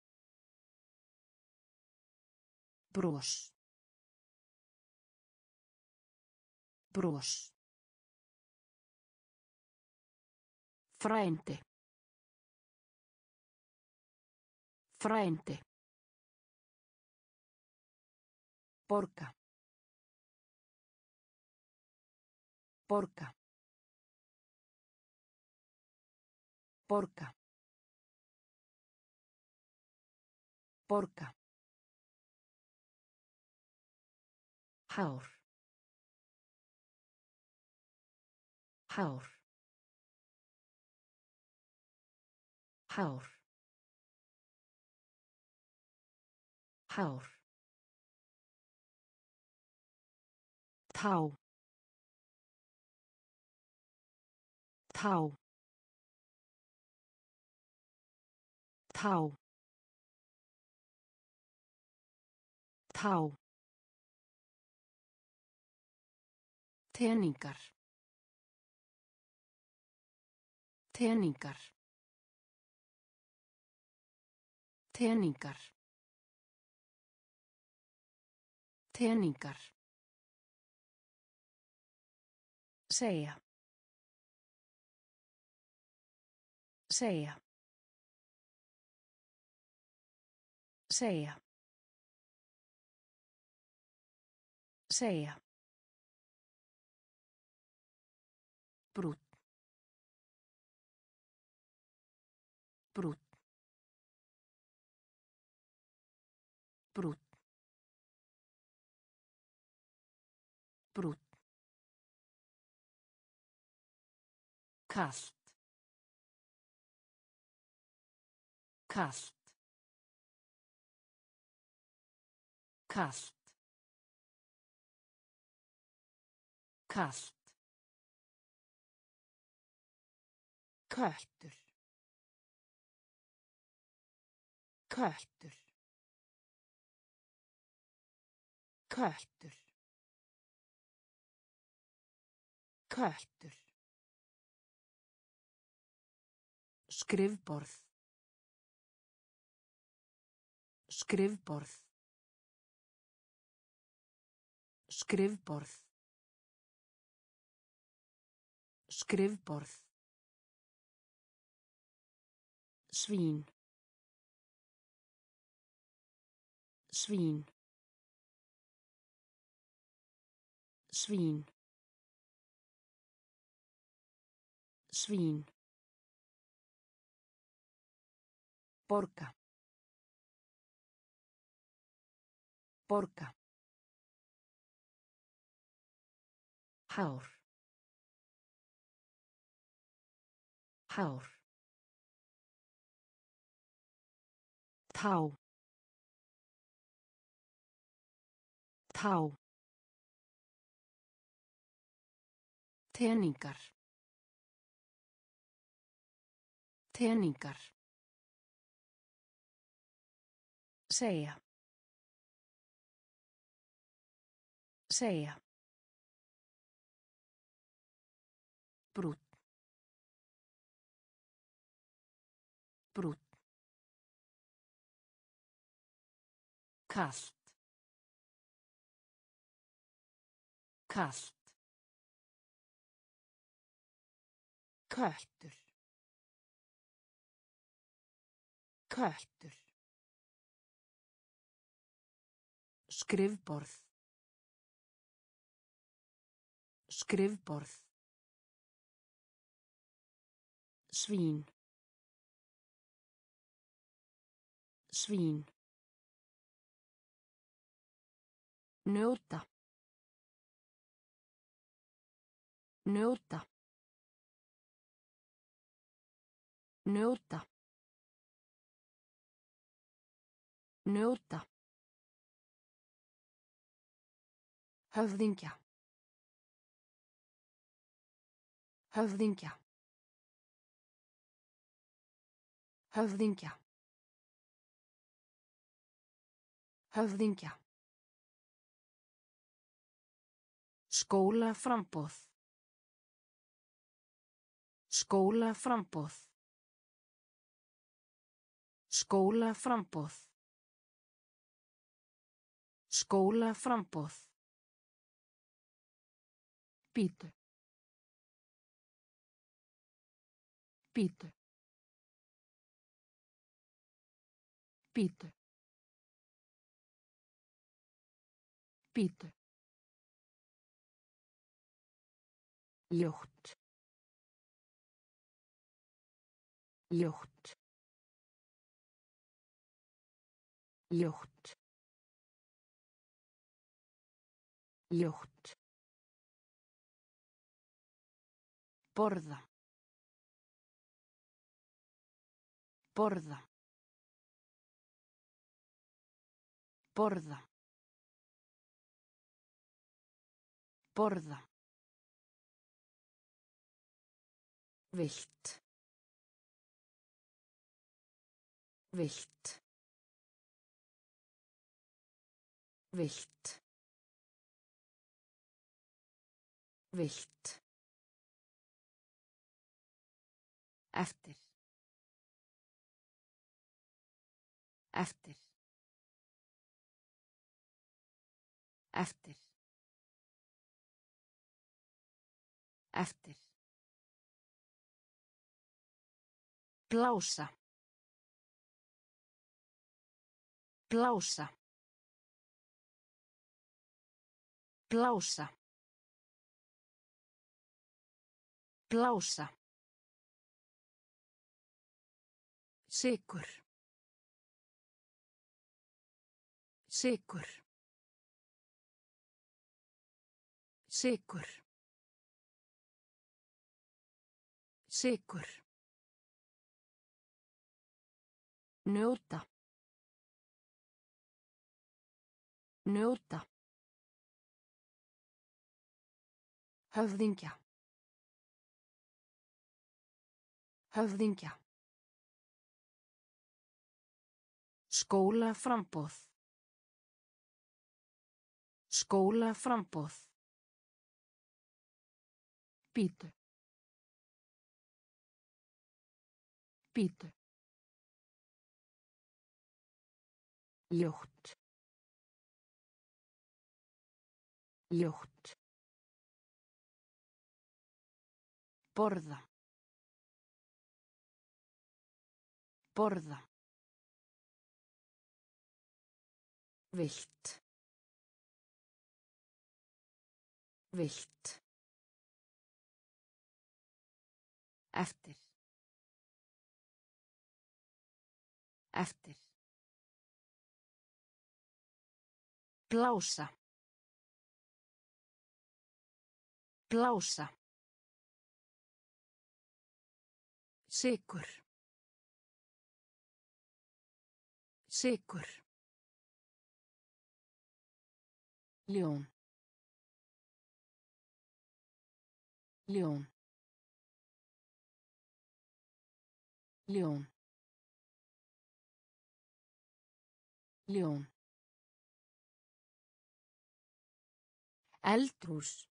Bros. Bros. Frænde. Frænde. Borga. Borga. Borga. Borga. Hár. Hár. Hár. Hár. Tá. Tá. Tá. Tá. Teningar. Teningar. Teningar. Teningar. Segja. Segja. Segja. Segja. Brúnn. Brúnn. Brúnn. Brúnn. Kalt. Kalt. Kalt. Kalt. Köttur. Köttur. Köttur. Köttur. Skrifborð. Skrifborð. Skrifborð. Skrifborð. Svín. Svín. Svín. Svín. Borga. Borga. Hár. Hár. Tá. Tá. Teningar. Teningar. Segja. Segja. Brúnn. Brúnn. Kalt. Kalt. Köttur. Köttur. Skrifborð. Skrifborð. Svín. Svín. Njóta. Njóta. Njóta. Njóta. Höfðingja. Höfðingja. Höfðingja. Höfðingja. Skólaframboð. Skólaframboð. Skólaframboð. Skólaframboð. Bíddu. Bíddu. Bíddu. Bíddu. Ljótt. Ljótt. Ljótt. Ljótt. Borða. Borða. Borða. Borða. Vilt. Vilt. Vilt. Vilt. Eftir. Eftir. Eftir. Eftir. Blása. Blása. Blása. Blása. Sykur. Sykur. Sykur. Sykur. Njóta. Njóta. Höfðingja. Höfðingja. Skólaframboð. Skólaframboð. Bíddu. Bíddu. Ljótt. Ljótt. Borða. Borða. Vilt. Vilt. Eftir. Eftir. Blása. Blása. Sykur. Sykur. Ljón. Ljón. Ljón. Ljón. Eldhús.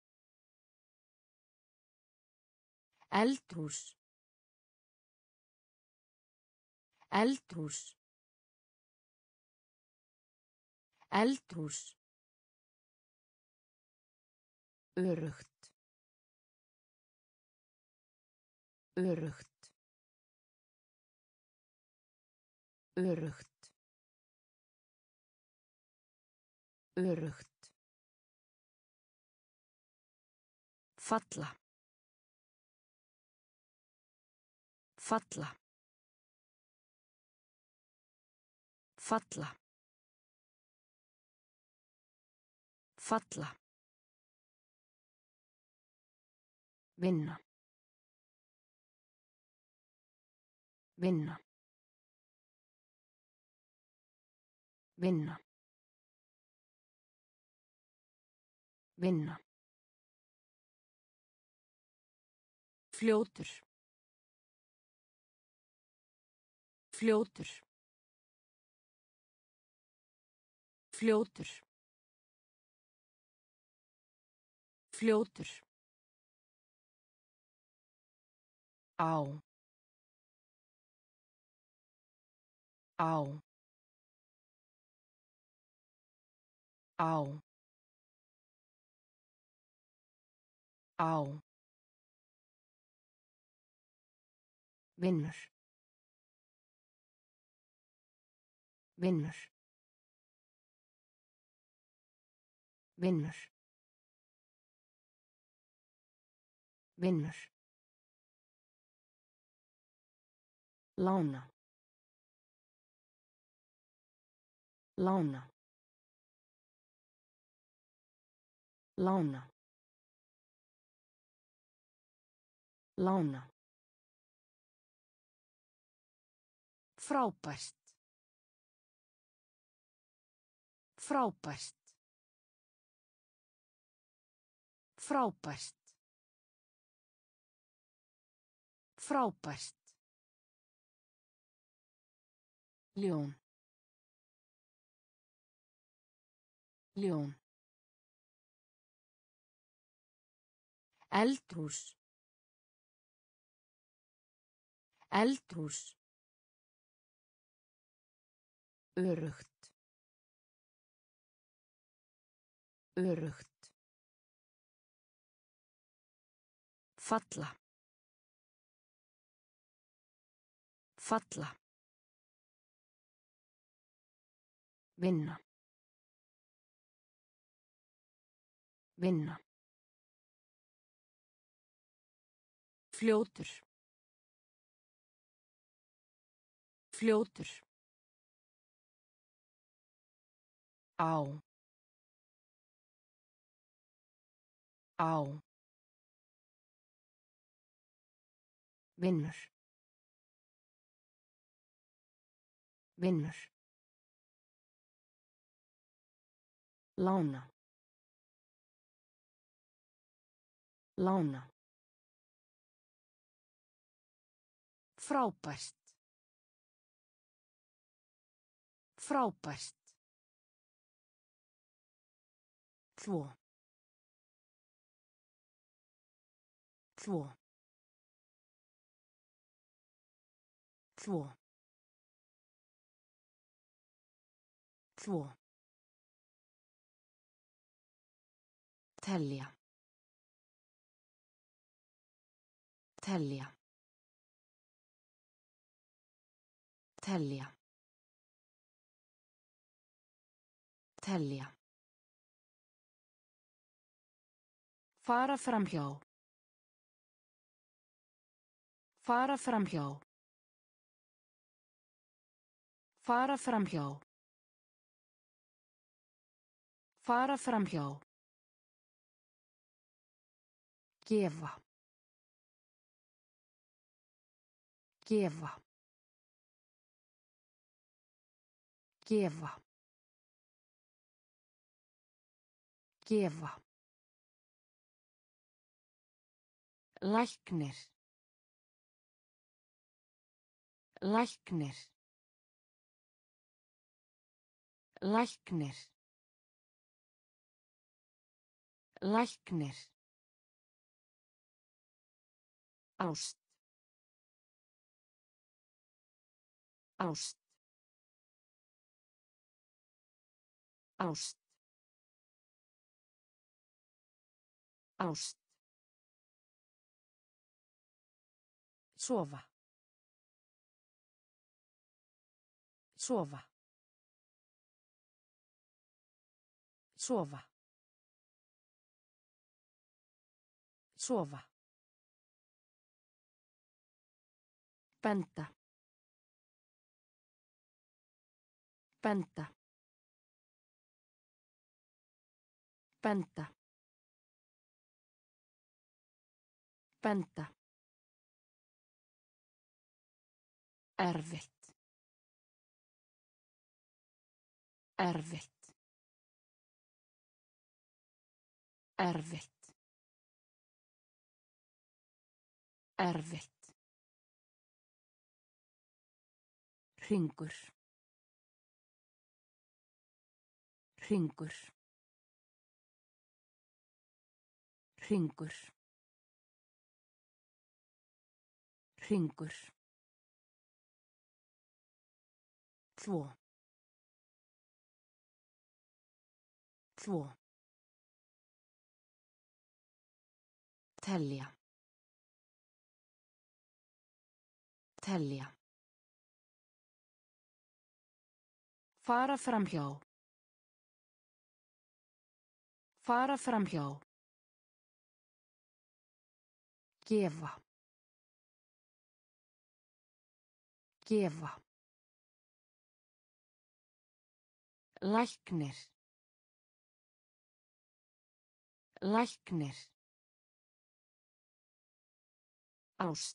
Eldhús. Eldhús. Eldhús. Öruggt. Öruggt. Öruggt. Öruggt. Falla. Falla. Falla. Falla. Vinna. Vinna. Vinna. Vinna. Fljótur. Fljótur. Fljótur. Fljótur. Á. Á. Á. Á. Vinnur. Vinnur. Vinnur. Vinnur. Lána. Lána. Lána. Lána. Frábært. Frábært. Frábært. Frábært. Ljón. Ljón. Eldhús. Eldhús. Öruggt. Öruggt. Falla. Falla. Vinna. Vinna. Fljótur. Fljótur. Á. Á. Vinnur. Vinnur. Lána. Lána. Frábært. Frábært. Þvo. Þvo. Þvo. Þvo. Telja. Telja. Telja. Telja. Fara framhjá. Fara framhjá. Fara framhjá. Fara framhjá. Gefa. Gefa. Gefa. Gefa. Læknir. Læknir. Læknir. Læknir. Ást. Ást. Ást. Ást. Sofa. Sofa. Sofa. Sofa. Benda. Benda. Benda. Benda. Erfitt. Erfitt. Erfitt. Erfitt. Hringur. Hringur. Hringur. Hringur. Þvo. Þvo. Telja. Telja. Fara framhjá. Fara framhjá. Gefa. Gefa. Læknir. Læknir. Ást.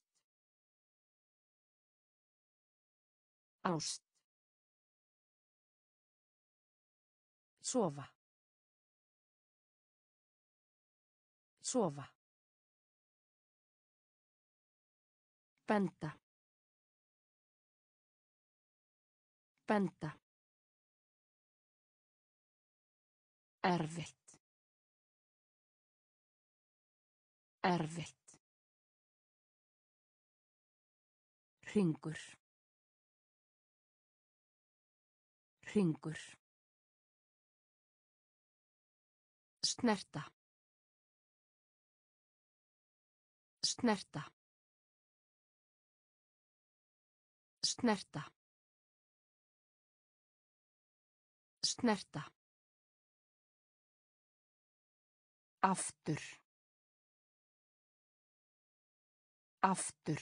Ást. Sofa. Sofa. Benda. Benda. Erfitt. Erfitt. Hringur. Hringur. Snerta. Snerta. Snerta. Snerta. Aftur. Aftur.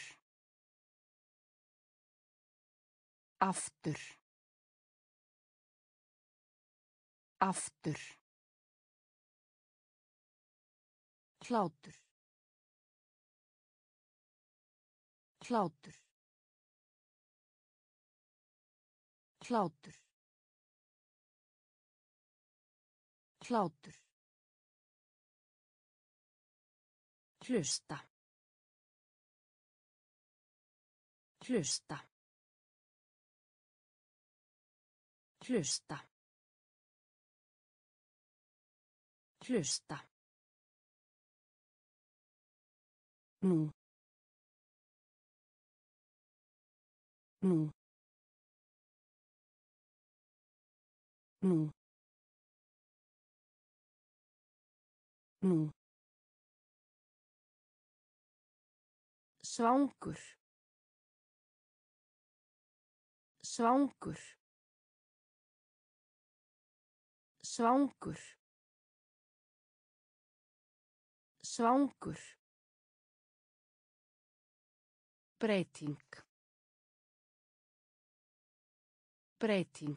Aftur. Aftur. Hlátur. Hlátur. Hlátur. Hlátur. Hlusta. Hlusta. Hlusta. Hlusta. Nú. Nú. Nú. Nú. Svangur. Svangur. Svangur. Svangur. Breyting. Breyting.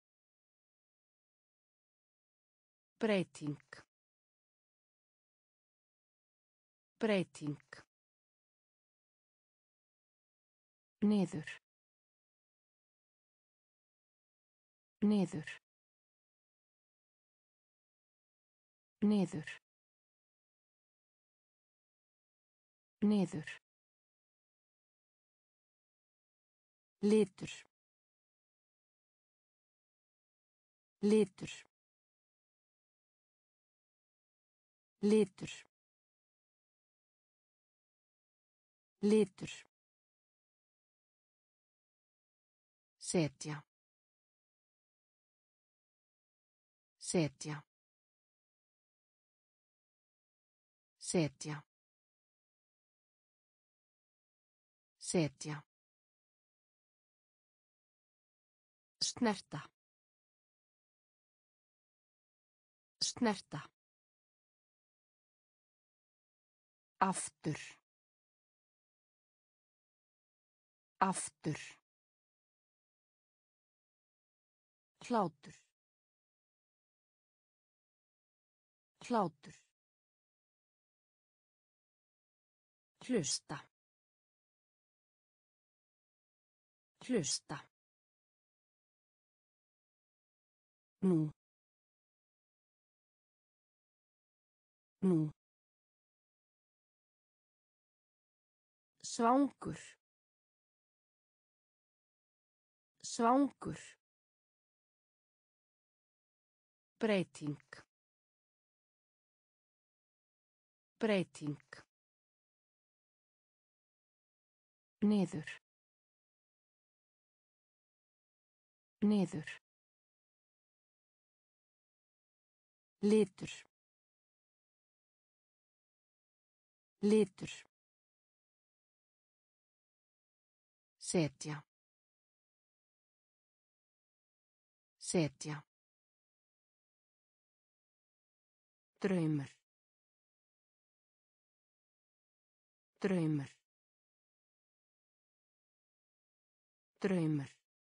Breyting. Breyting. Niður. Niður. Niður. Niður. Litur. Litur. Litur. Litur. Setja. Setja. Setja. Setja. Snerta. Snerta. Aftur. Aftur. Hlátur. Hlátur. Hlusta. Hlusta. Nú. Nú. Svangur. Svangur. Breyting. Breyting. Niður. Niður. Litur. Litur. Setja. Setja. Draumur. Draumur. Draumur.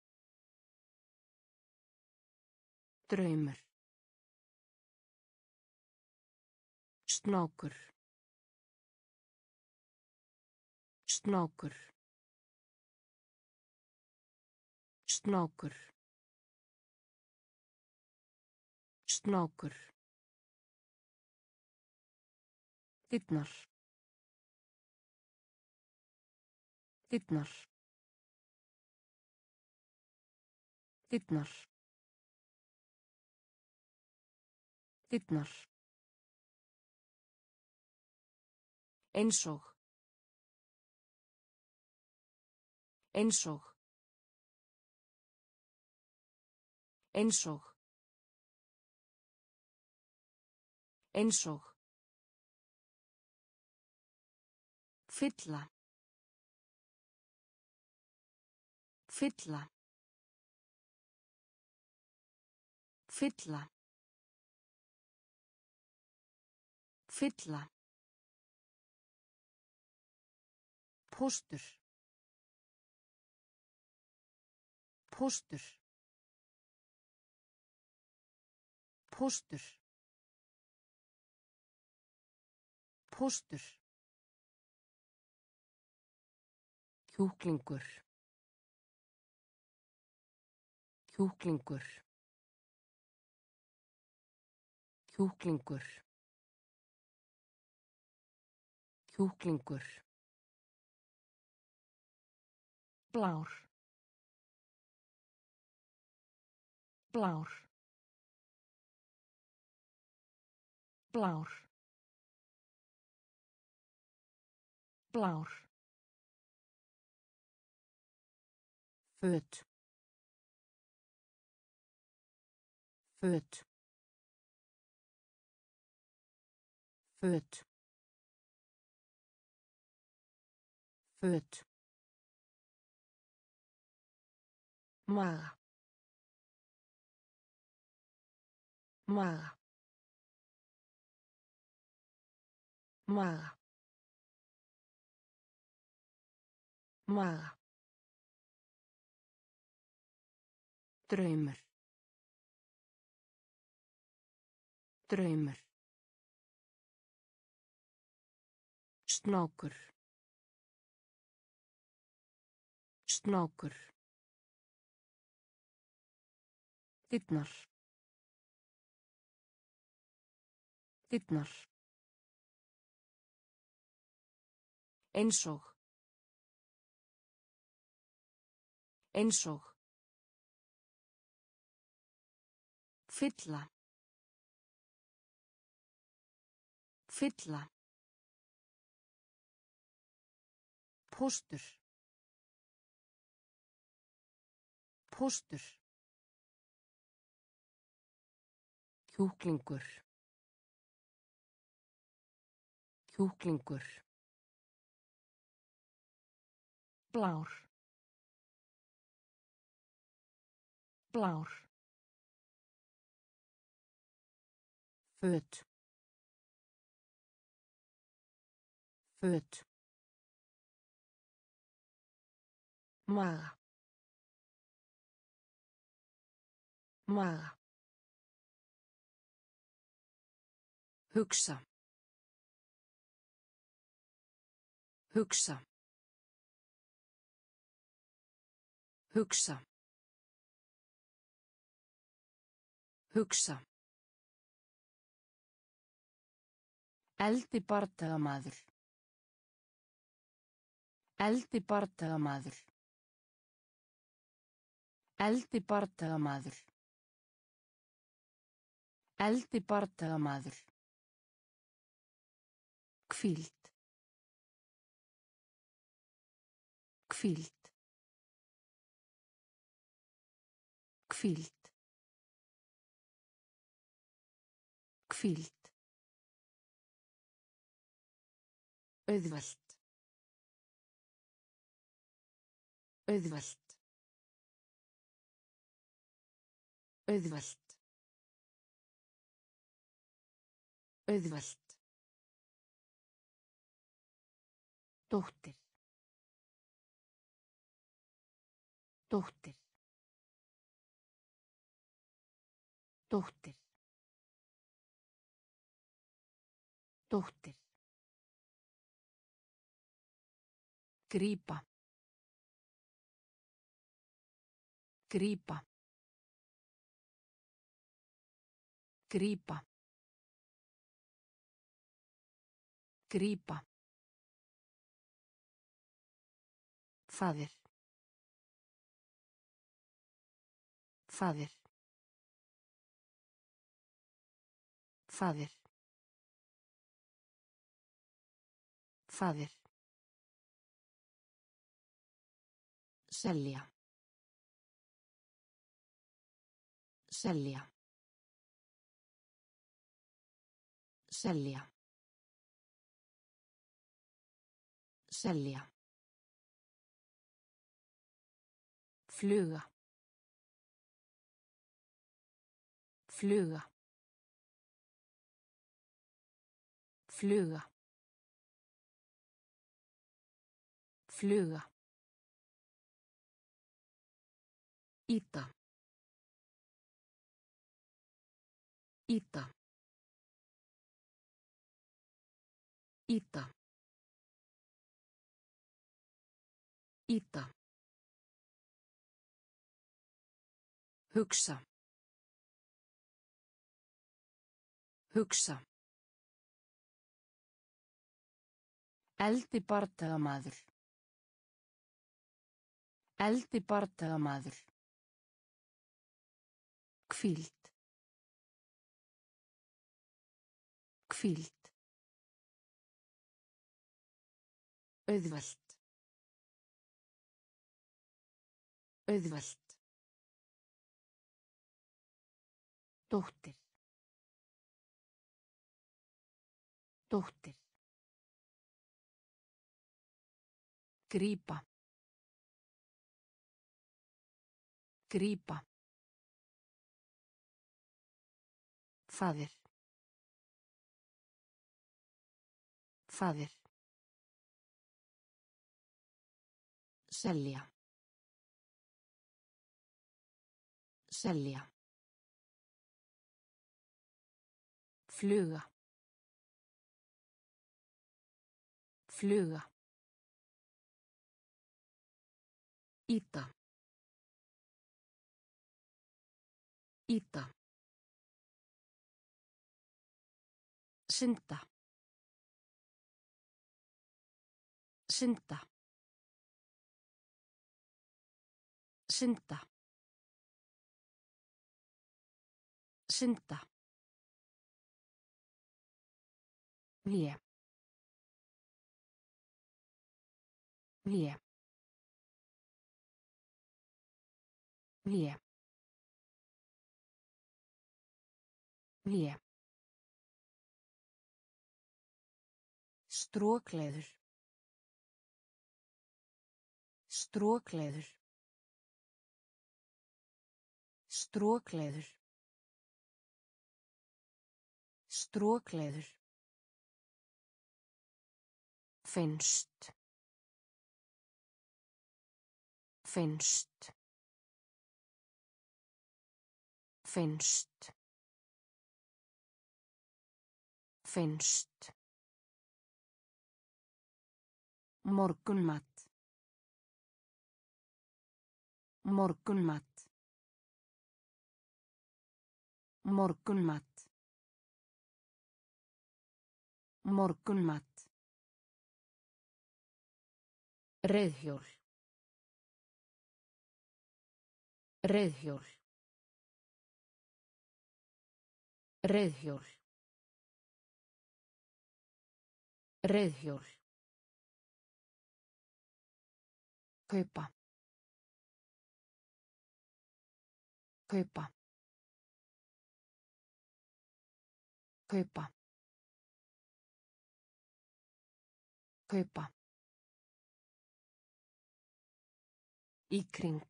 Draumur. Snákur. Snákur. Snákur. Snákur. Dyrnar. Dyrnar. Dyrnar. Dyrnar. Einsog. Einsog. Einsog. Einsog. Fylla. Fylla. Fylla. Fylla. Póstur. Póstur. Póstur. Póstur. Kjúklingur. Kjúklingur. Kjúklingur. Kjúklingur. Blár. Blár. Blár. Blár. Föt. Föt. Föt. Föt. Maga. Maga. Maga. Maga. Draumur. Draumur. Snákur. Snákur. Dyrnar. Dyrnar. Eins og. Eins og. Fylla. Fylla. Póstur. Póstur. Kjúklingur. Kjúklingur. Blár. Blár. Föt. Föt. Maga. Maga. Hugsa. Hugsa. Hugsa. Hugsa. Eldi bardagamaður. Eldi bardagamaður. Eldi bardagamaður. Eldi bardagamaður. Hvíld. Hvíld. Hvíld. Hvíld. Auðvelt. Auðvelt. Auðvelt. Auðvelt. Dóttir. Dóttir. Dóttir. Dóttir. Grípa. Grípa. Grípa. Grípa. Faðir. Faðir. Faðir. Faðir. Selja. Selja. Selja. Selja. Fluga. Fluga. Fluga. Fluga. Ýta. Ýta. Ýta. Ýta. Hugsa. Hugsa. Eldi bardagamaður. Eldi bardagamaður. Hvíld. Hvíld. Auðvelt. Auðvelt. Dóttir. Dóttir. Grípa. Grípa. Faðir. Faðir. Selja. Selja. Fluga. Fluga. Ýta. Ýta. Synda. Synda. Synda. Synda. Vé. Vé. Vé. Vé. Strokleður. Strokleður. Strokleður. Strokleður. Finnst. Finnst. Finnst. Finnst. Morgunmat. Morgunmat. Morgunmat. Morgunmat. Reiðhjól. Reiðhjól. Reiðhjól. Reiðhjól. Kaupa. Kaupa. Kaupa. Kaupa. Í kring.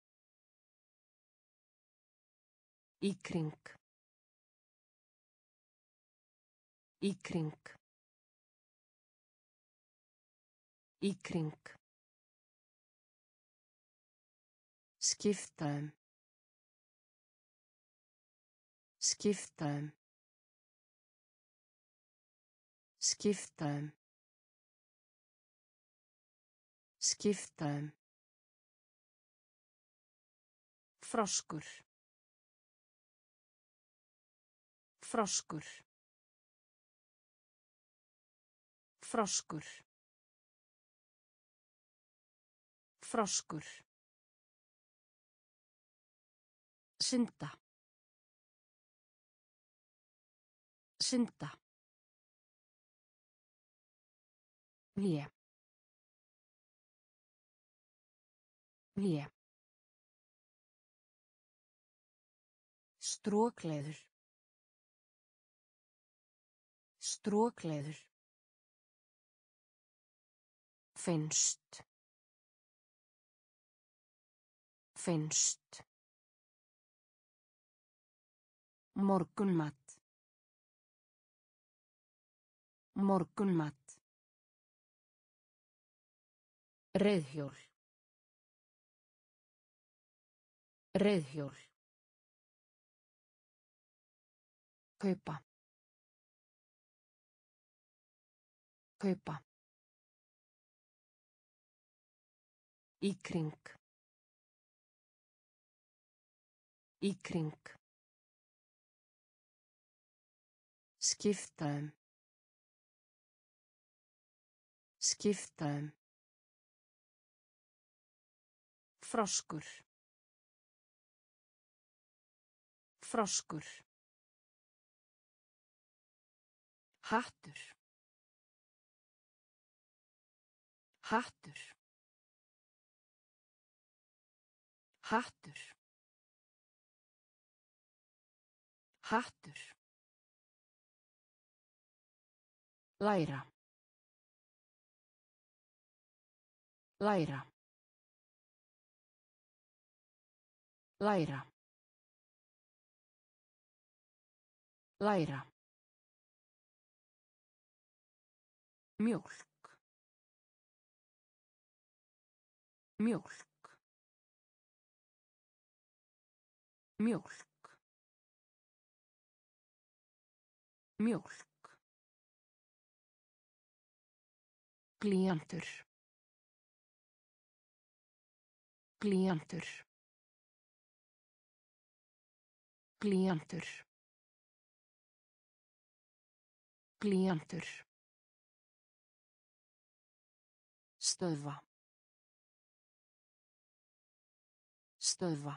Í kring. Í kring. Í kring. Skipta um. Skipta um. Skipta um. Skipta um. Froskur. Froskur. Froskur. Froskur. Synda. Synda. Vé. Vé. Strokleður. Strokleður. Finnst. Finnst. Morgunmat. Morgunmat. Reiðhjól. Reiðhjól. Kaupa. Kaupa. Í kring. Í kring. Skipta um. Skipta um. Froskur. Froskur. Hattur. Hattur. Hattur. Hattur. Læra. Læra. Læra. Læra. Mjólk. Mjólk. Mjólk. Mjólk. Blýantur. Blýantur. Blýantur. Glíantur. Stöðva. Stöðva.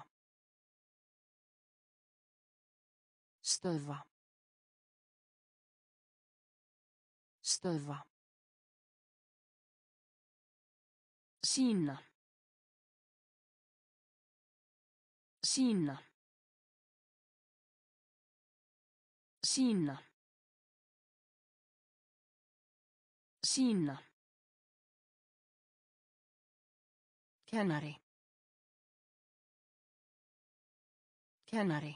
Stöðva. Stöðva. Sýna. Sýna. Sýna. Sýna. Kennari. Kennari.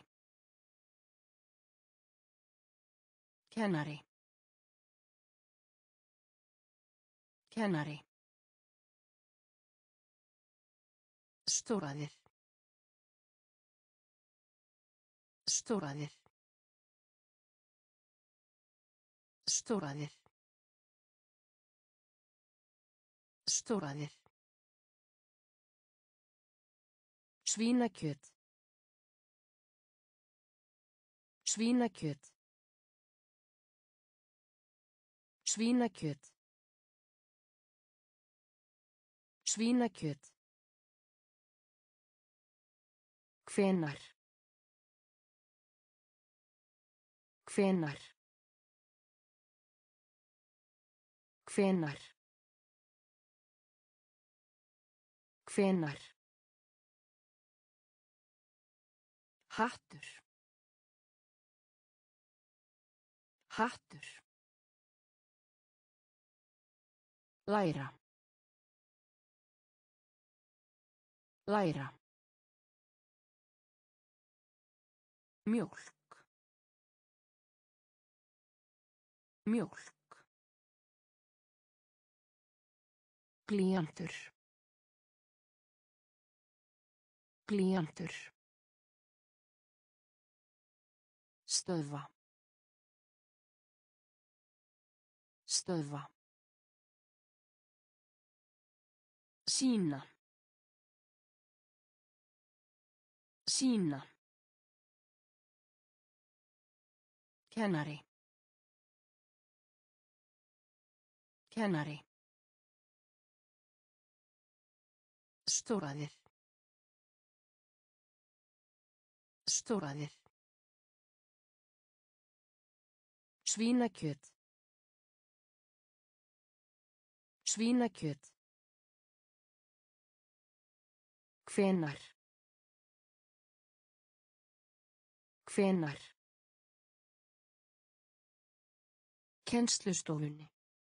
Kennari. Kennari. Stóraðir. Stóraðir. Stóraðir. Stóraðir. Svínakjöt. Svínakjöt. Svínakjöt. Svínakjöt. Hvenær. Hvenær. Hvenær. Hvenær. Hattur. Hattur. Læra. Læra. Mjólk. Mjólk. Glíantur. Glíantur. Stöðva. Stöðva. Sýna. Sýna. Kennari. Kennari. Stóraðir. Stóraðir. Svínakjöt. Svínakjöt. Hvenær. Hvenær. Kennslustofunni.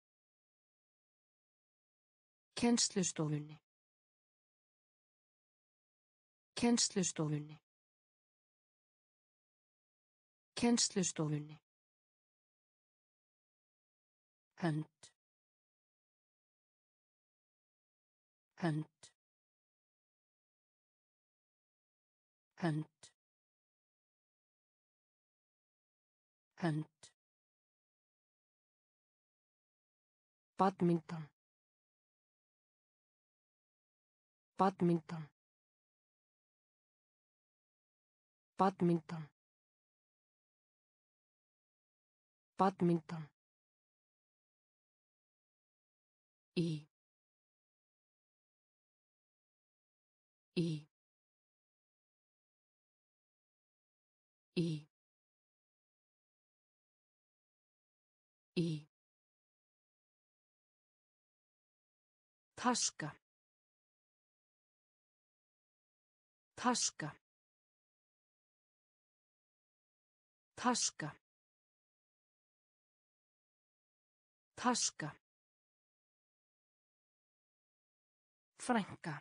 Kennslustofunni. Kennslustofunni. Kennslustofunni. Hönd. Hönd. Hönd. Hönd. Badminton. Badminton. Badminton. Badminton. Í. Í. Í. Í. Taska. Taska. Taska. Taska. Frænka.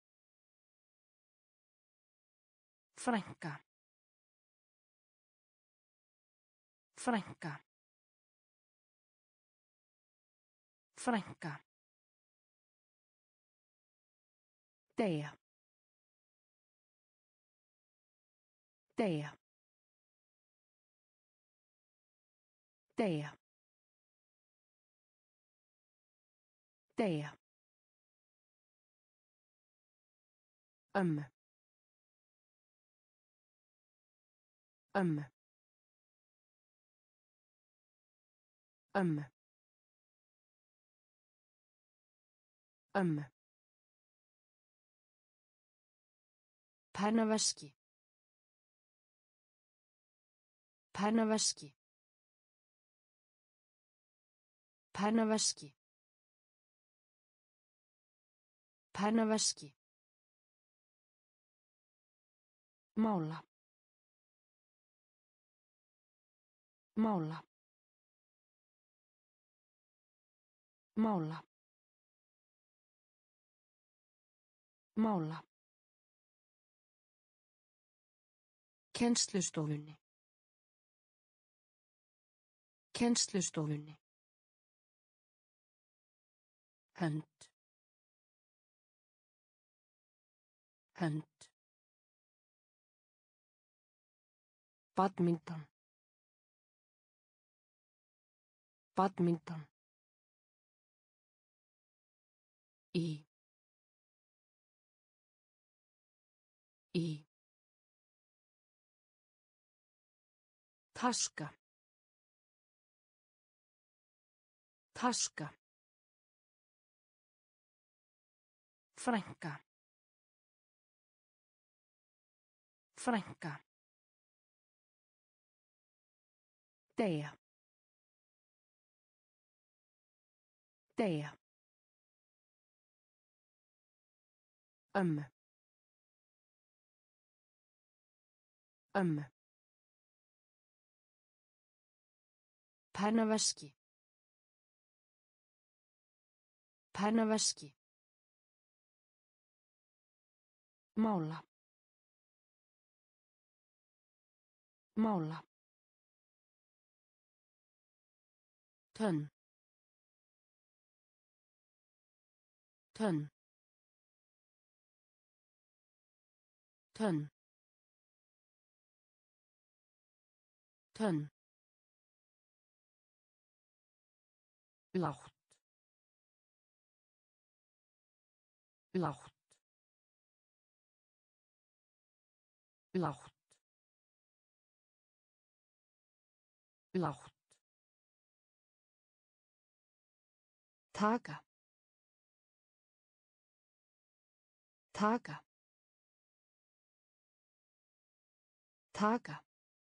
Frænka. Frænka. Frænka. Deyja. Deyja. Deyja. Deyja. Ömmu. Ömmu. Ömmu. Ömmu. Pennaveski. Pennaveski. Pennaveski. Pennaveski. Mála. Mála. Mála. Mála. Kennslustofunni. Kennslustofunni. Hönd. Hönd. Badminton. Badminton. Í. Í. Taska. Taska. Frænka. Frænka. Deyja. Deyja. Ömmu. Ömmu. Pennaveski. Pennaveski. Mála. Mála. Tönn. Tönn. Tönn. Tönn. Lágt. Lágt. Lágt. Lágt. Taka. Taka. Taka.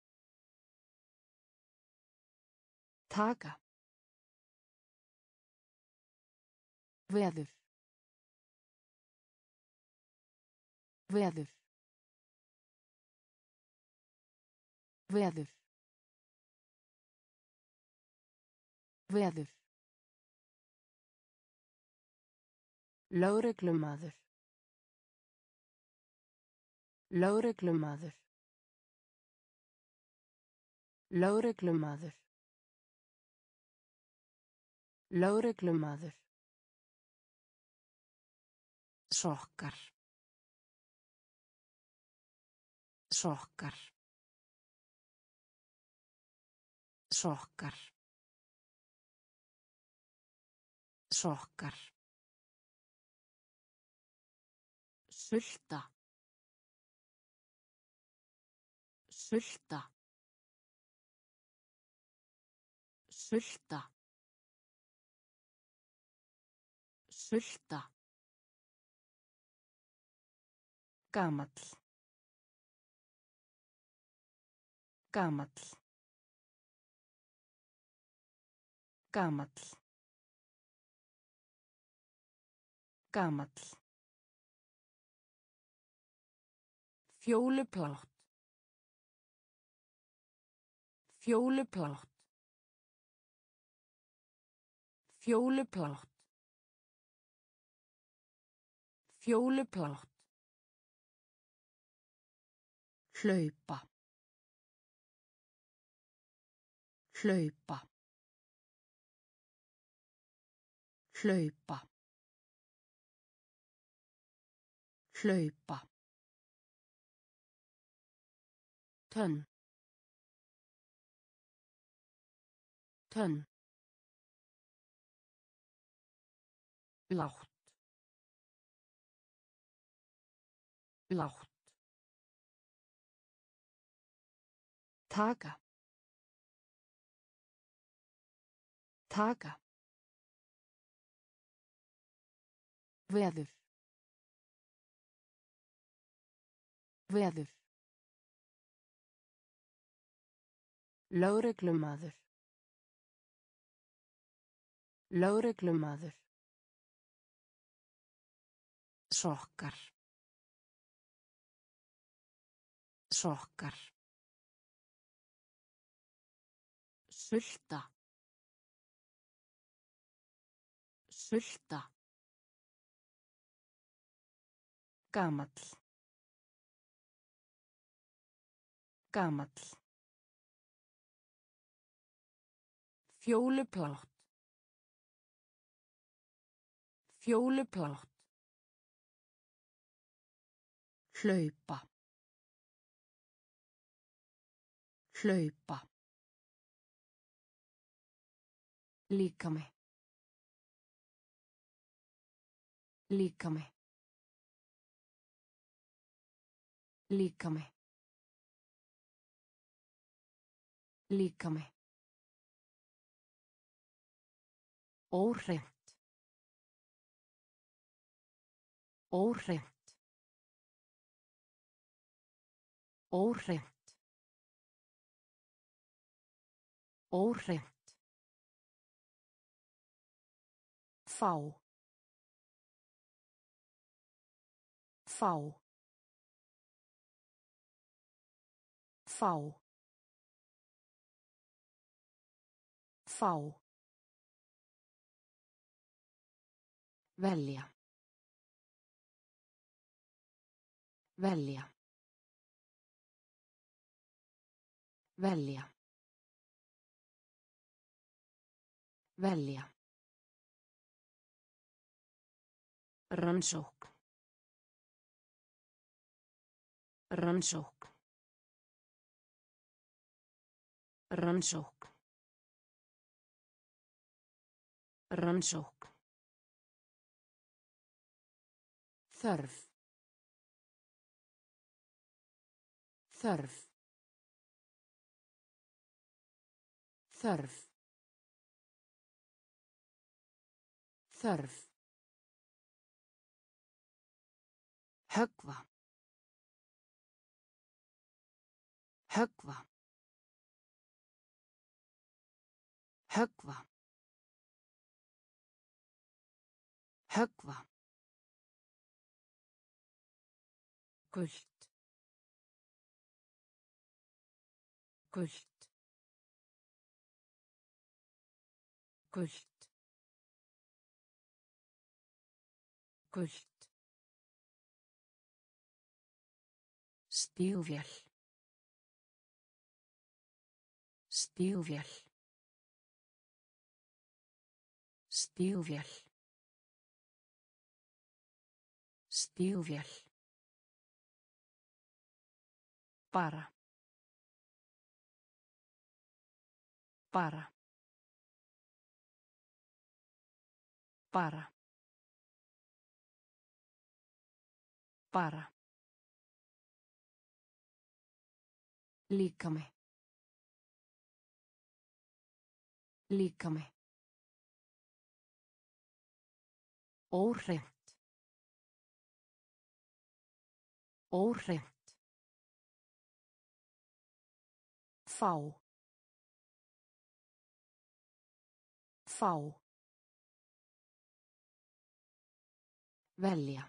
Taka. Veður. Veður. Veður. Veður. Lögreglumaður. Lögreglumaður. Lögreglumaður. Lögreglumaður. Sokkar. Sokkar. Sokkar. Sokkar. Sulta. Sulta. Sulta. Sulta. Gamall. Gamall. Gamall. Gamall. Fjóluplátt. Fjóluplátt. Fjóluplátt. Fjóluplátt. Hlaupa. Hlaupa. Hlaupa. Hlaupa. Tönn. Tönn. Lágt. Lágt. Taka. Taka. Veður. Veður. Lögreglumaður. Lögreglumaður. Sokkar. Sokkar. Sulta. Sulta. Gamall. Gamall. Fjóluplátt. Fjóluplátt. Hlaupa. Hlaupa. Líkami. Líkami. Líkami. Líkami. Óhreint. Óhreint. Óhreint. Óhreint. Fá. Fá. Fá. Fá. Velja. Velja. Velja. Velja. Rannsókn. Rannsókn. Rannsókn. Rannsókn. Þörf. Þörf. Þörf. Þörf. Höggva. Höggva. Höggva. Höggva. Gult. Gult. Gult. Gult. Stígvél. Stígvél. Stígvél. Stígvél. Bara. Bara. Bara. Bara. Líkami. Líkami. Óhreint. Óhreint. Fá. Fá. Velja.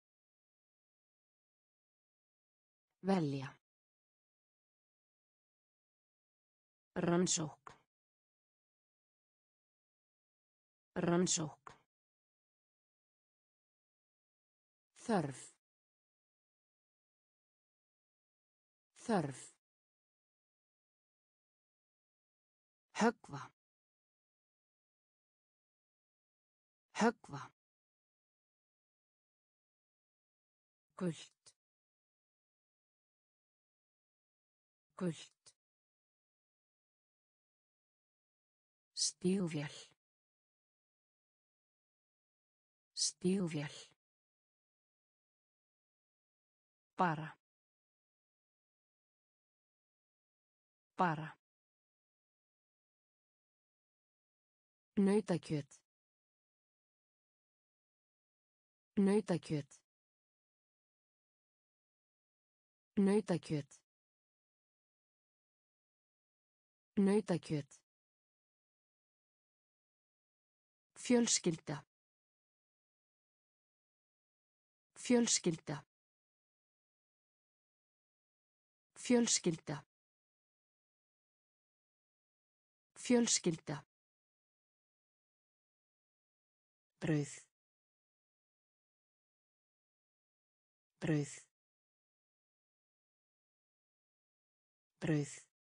Velja. Rannsókn. Rannsókn. Þörf. Þörf. Höggva. Höggva. Gult. Gult. Stígvél. Stígvél. Bara. Bara. Nautakjöt. Nautakjöt. Nautakjöt. Nautakjöt. Fjölskylda. Fjölskylda. Fjölskylda. Fjölskylda. Brauð. Brauð. Brauð.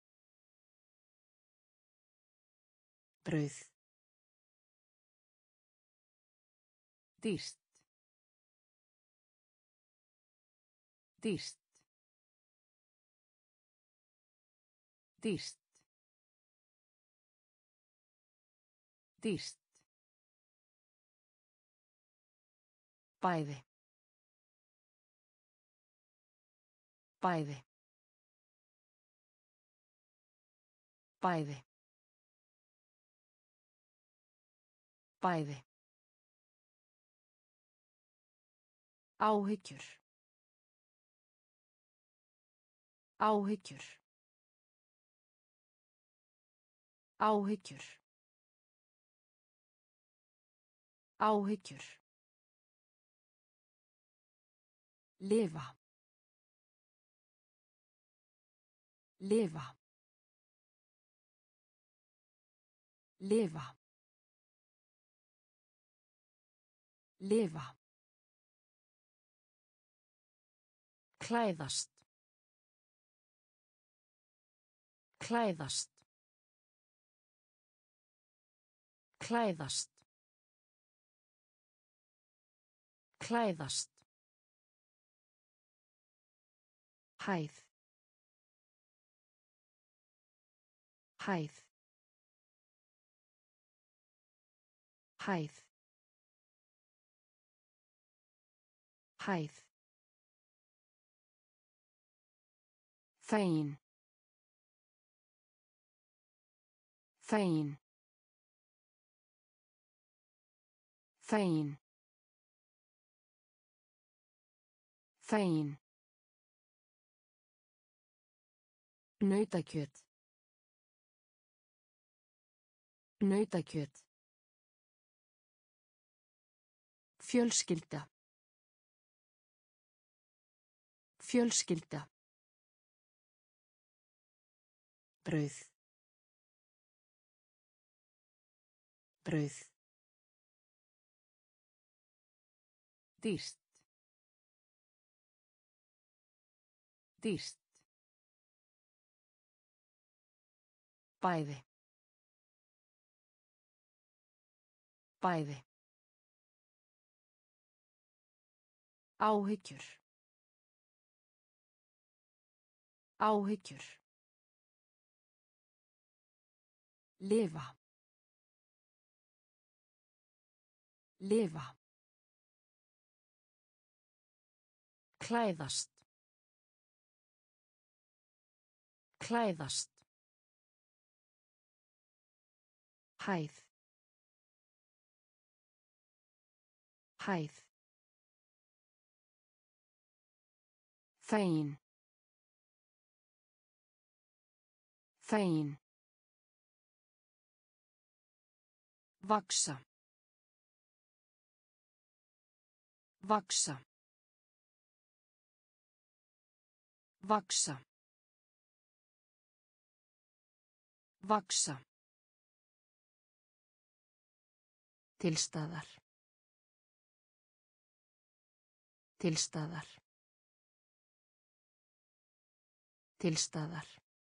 Brauð. Dýrt. Dýrt. Dýrt. Dýrt. Bæði. Bæði. Bæði. Bæði. Áhyggjur. Áhyggjur. Áhyggjur. Áhyggjur. Lifa. Lifa. Lifa. Lifa. Klæðast. Klæðast. Klæðast. Klæðast. Hæð. Hæð. Hæð. Hæð. Fegin. Fegin. Fegin. Fegin. Nautakjöt. Nautakjöt. Fjölskylda. Fjölskylda. Brauð. Brauð. Dýrt. Dýrt. Bæði. Bæði. Áhyggjur. Áhyggjur. Lifa. Lifa. Klæðast. Klæðast. Hæð. Hæð. Fegin. Fegin. Vaxa. Vaxa. Vaxa. Vaxa. Tilstaðar. Tilstaðar. Tilstaðar.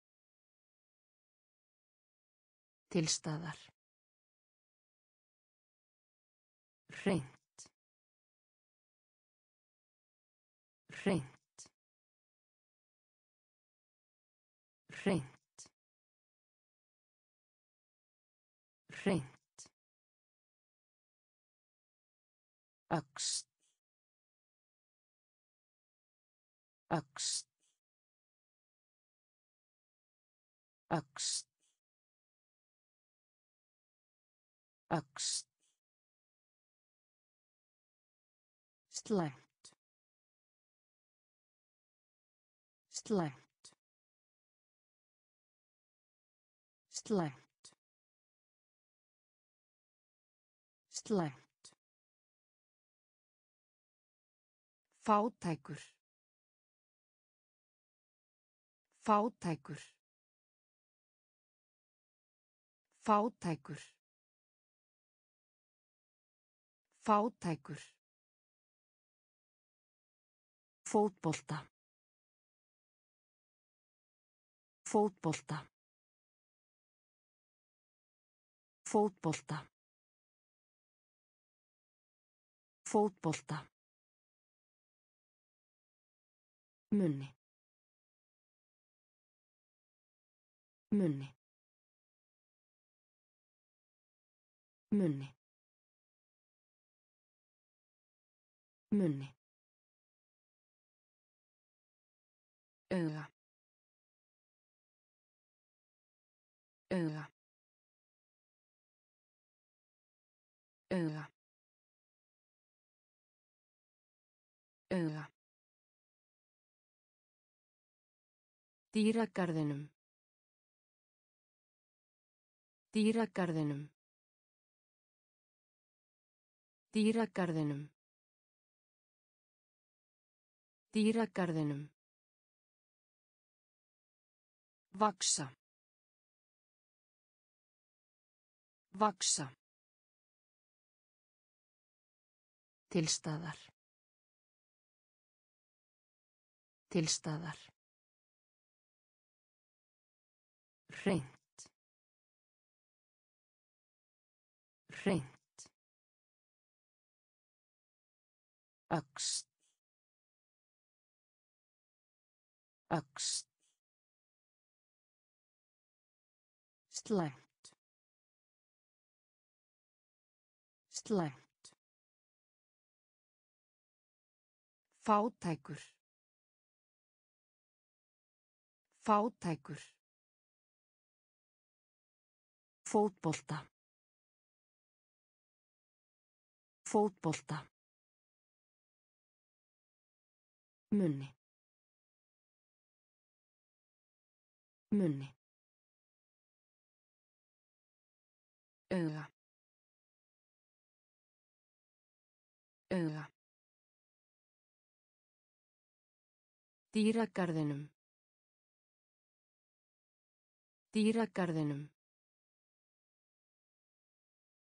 Tilstaðar. Hreint. Hreint. Hreint. Hreint. Öxl. Öxl. Öxl. Öxl. Slæmt. Slæmt. Slæmt. Slæmt. Fátækur. Fátækur. Fátækur. Fátækur. Fótbolta. Fótbolta. Fótbolta. Fótbolta. Munni. Munni. Munni. Munni. Auga. Auga. Auga. Auga. Dýragarðinum. Dýragarðinum. Dýragarðinum. Dýragarðinum. Vaxa. Vaxa. Tilstaðar. Tilstaðar. Hreint. Hreint. Öxl. Öxl. Slæmt. Slæmt. Fátækur. Fátækur. Fótbolta. Fótbolta. Munni. Munni. Auga. Auga. Dýragarðinum. Dýragarðinum.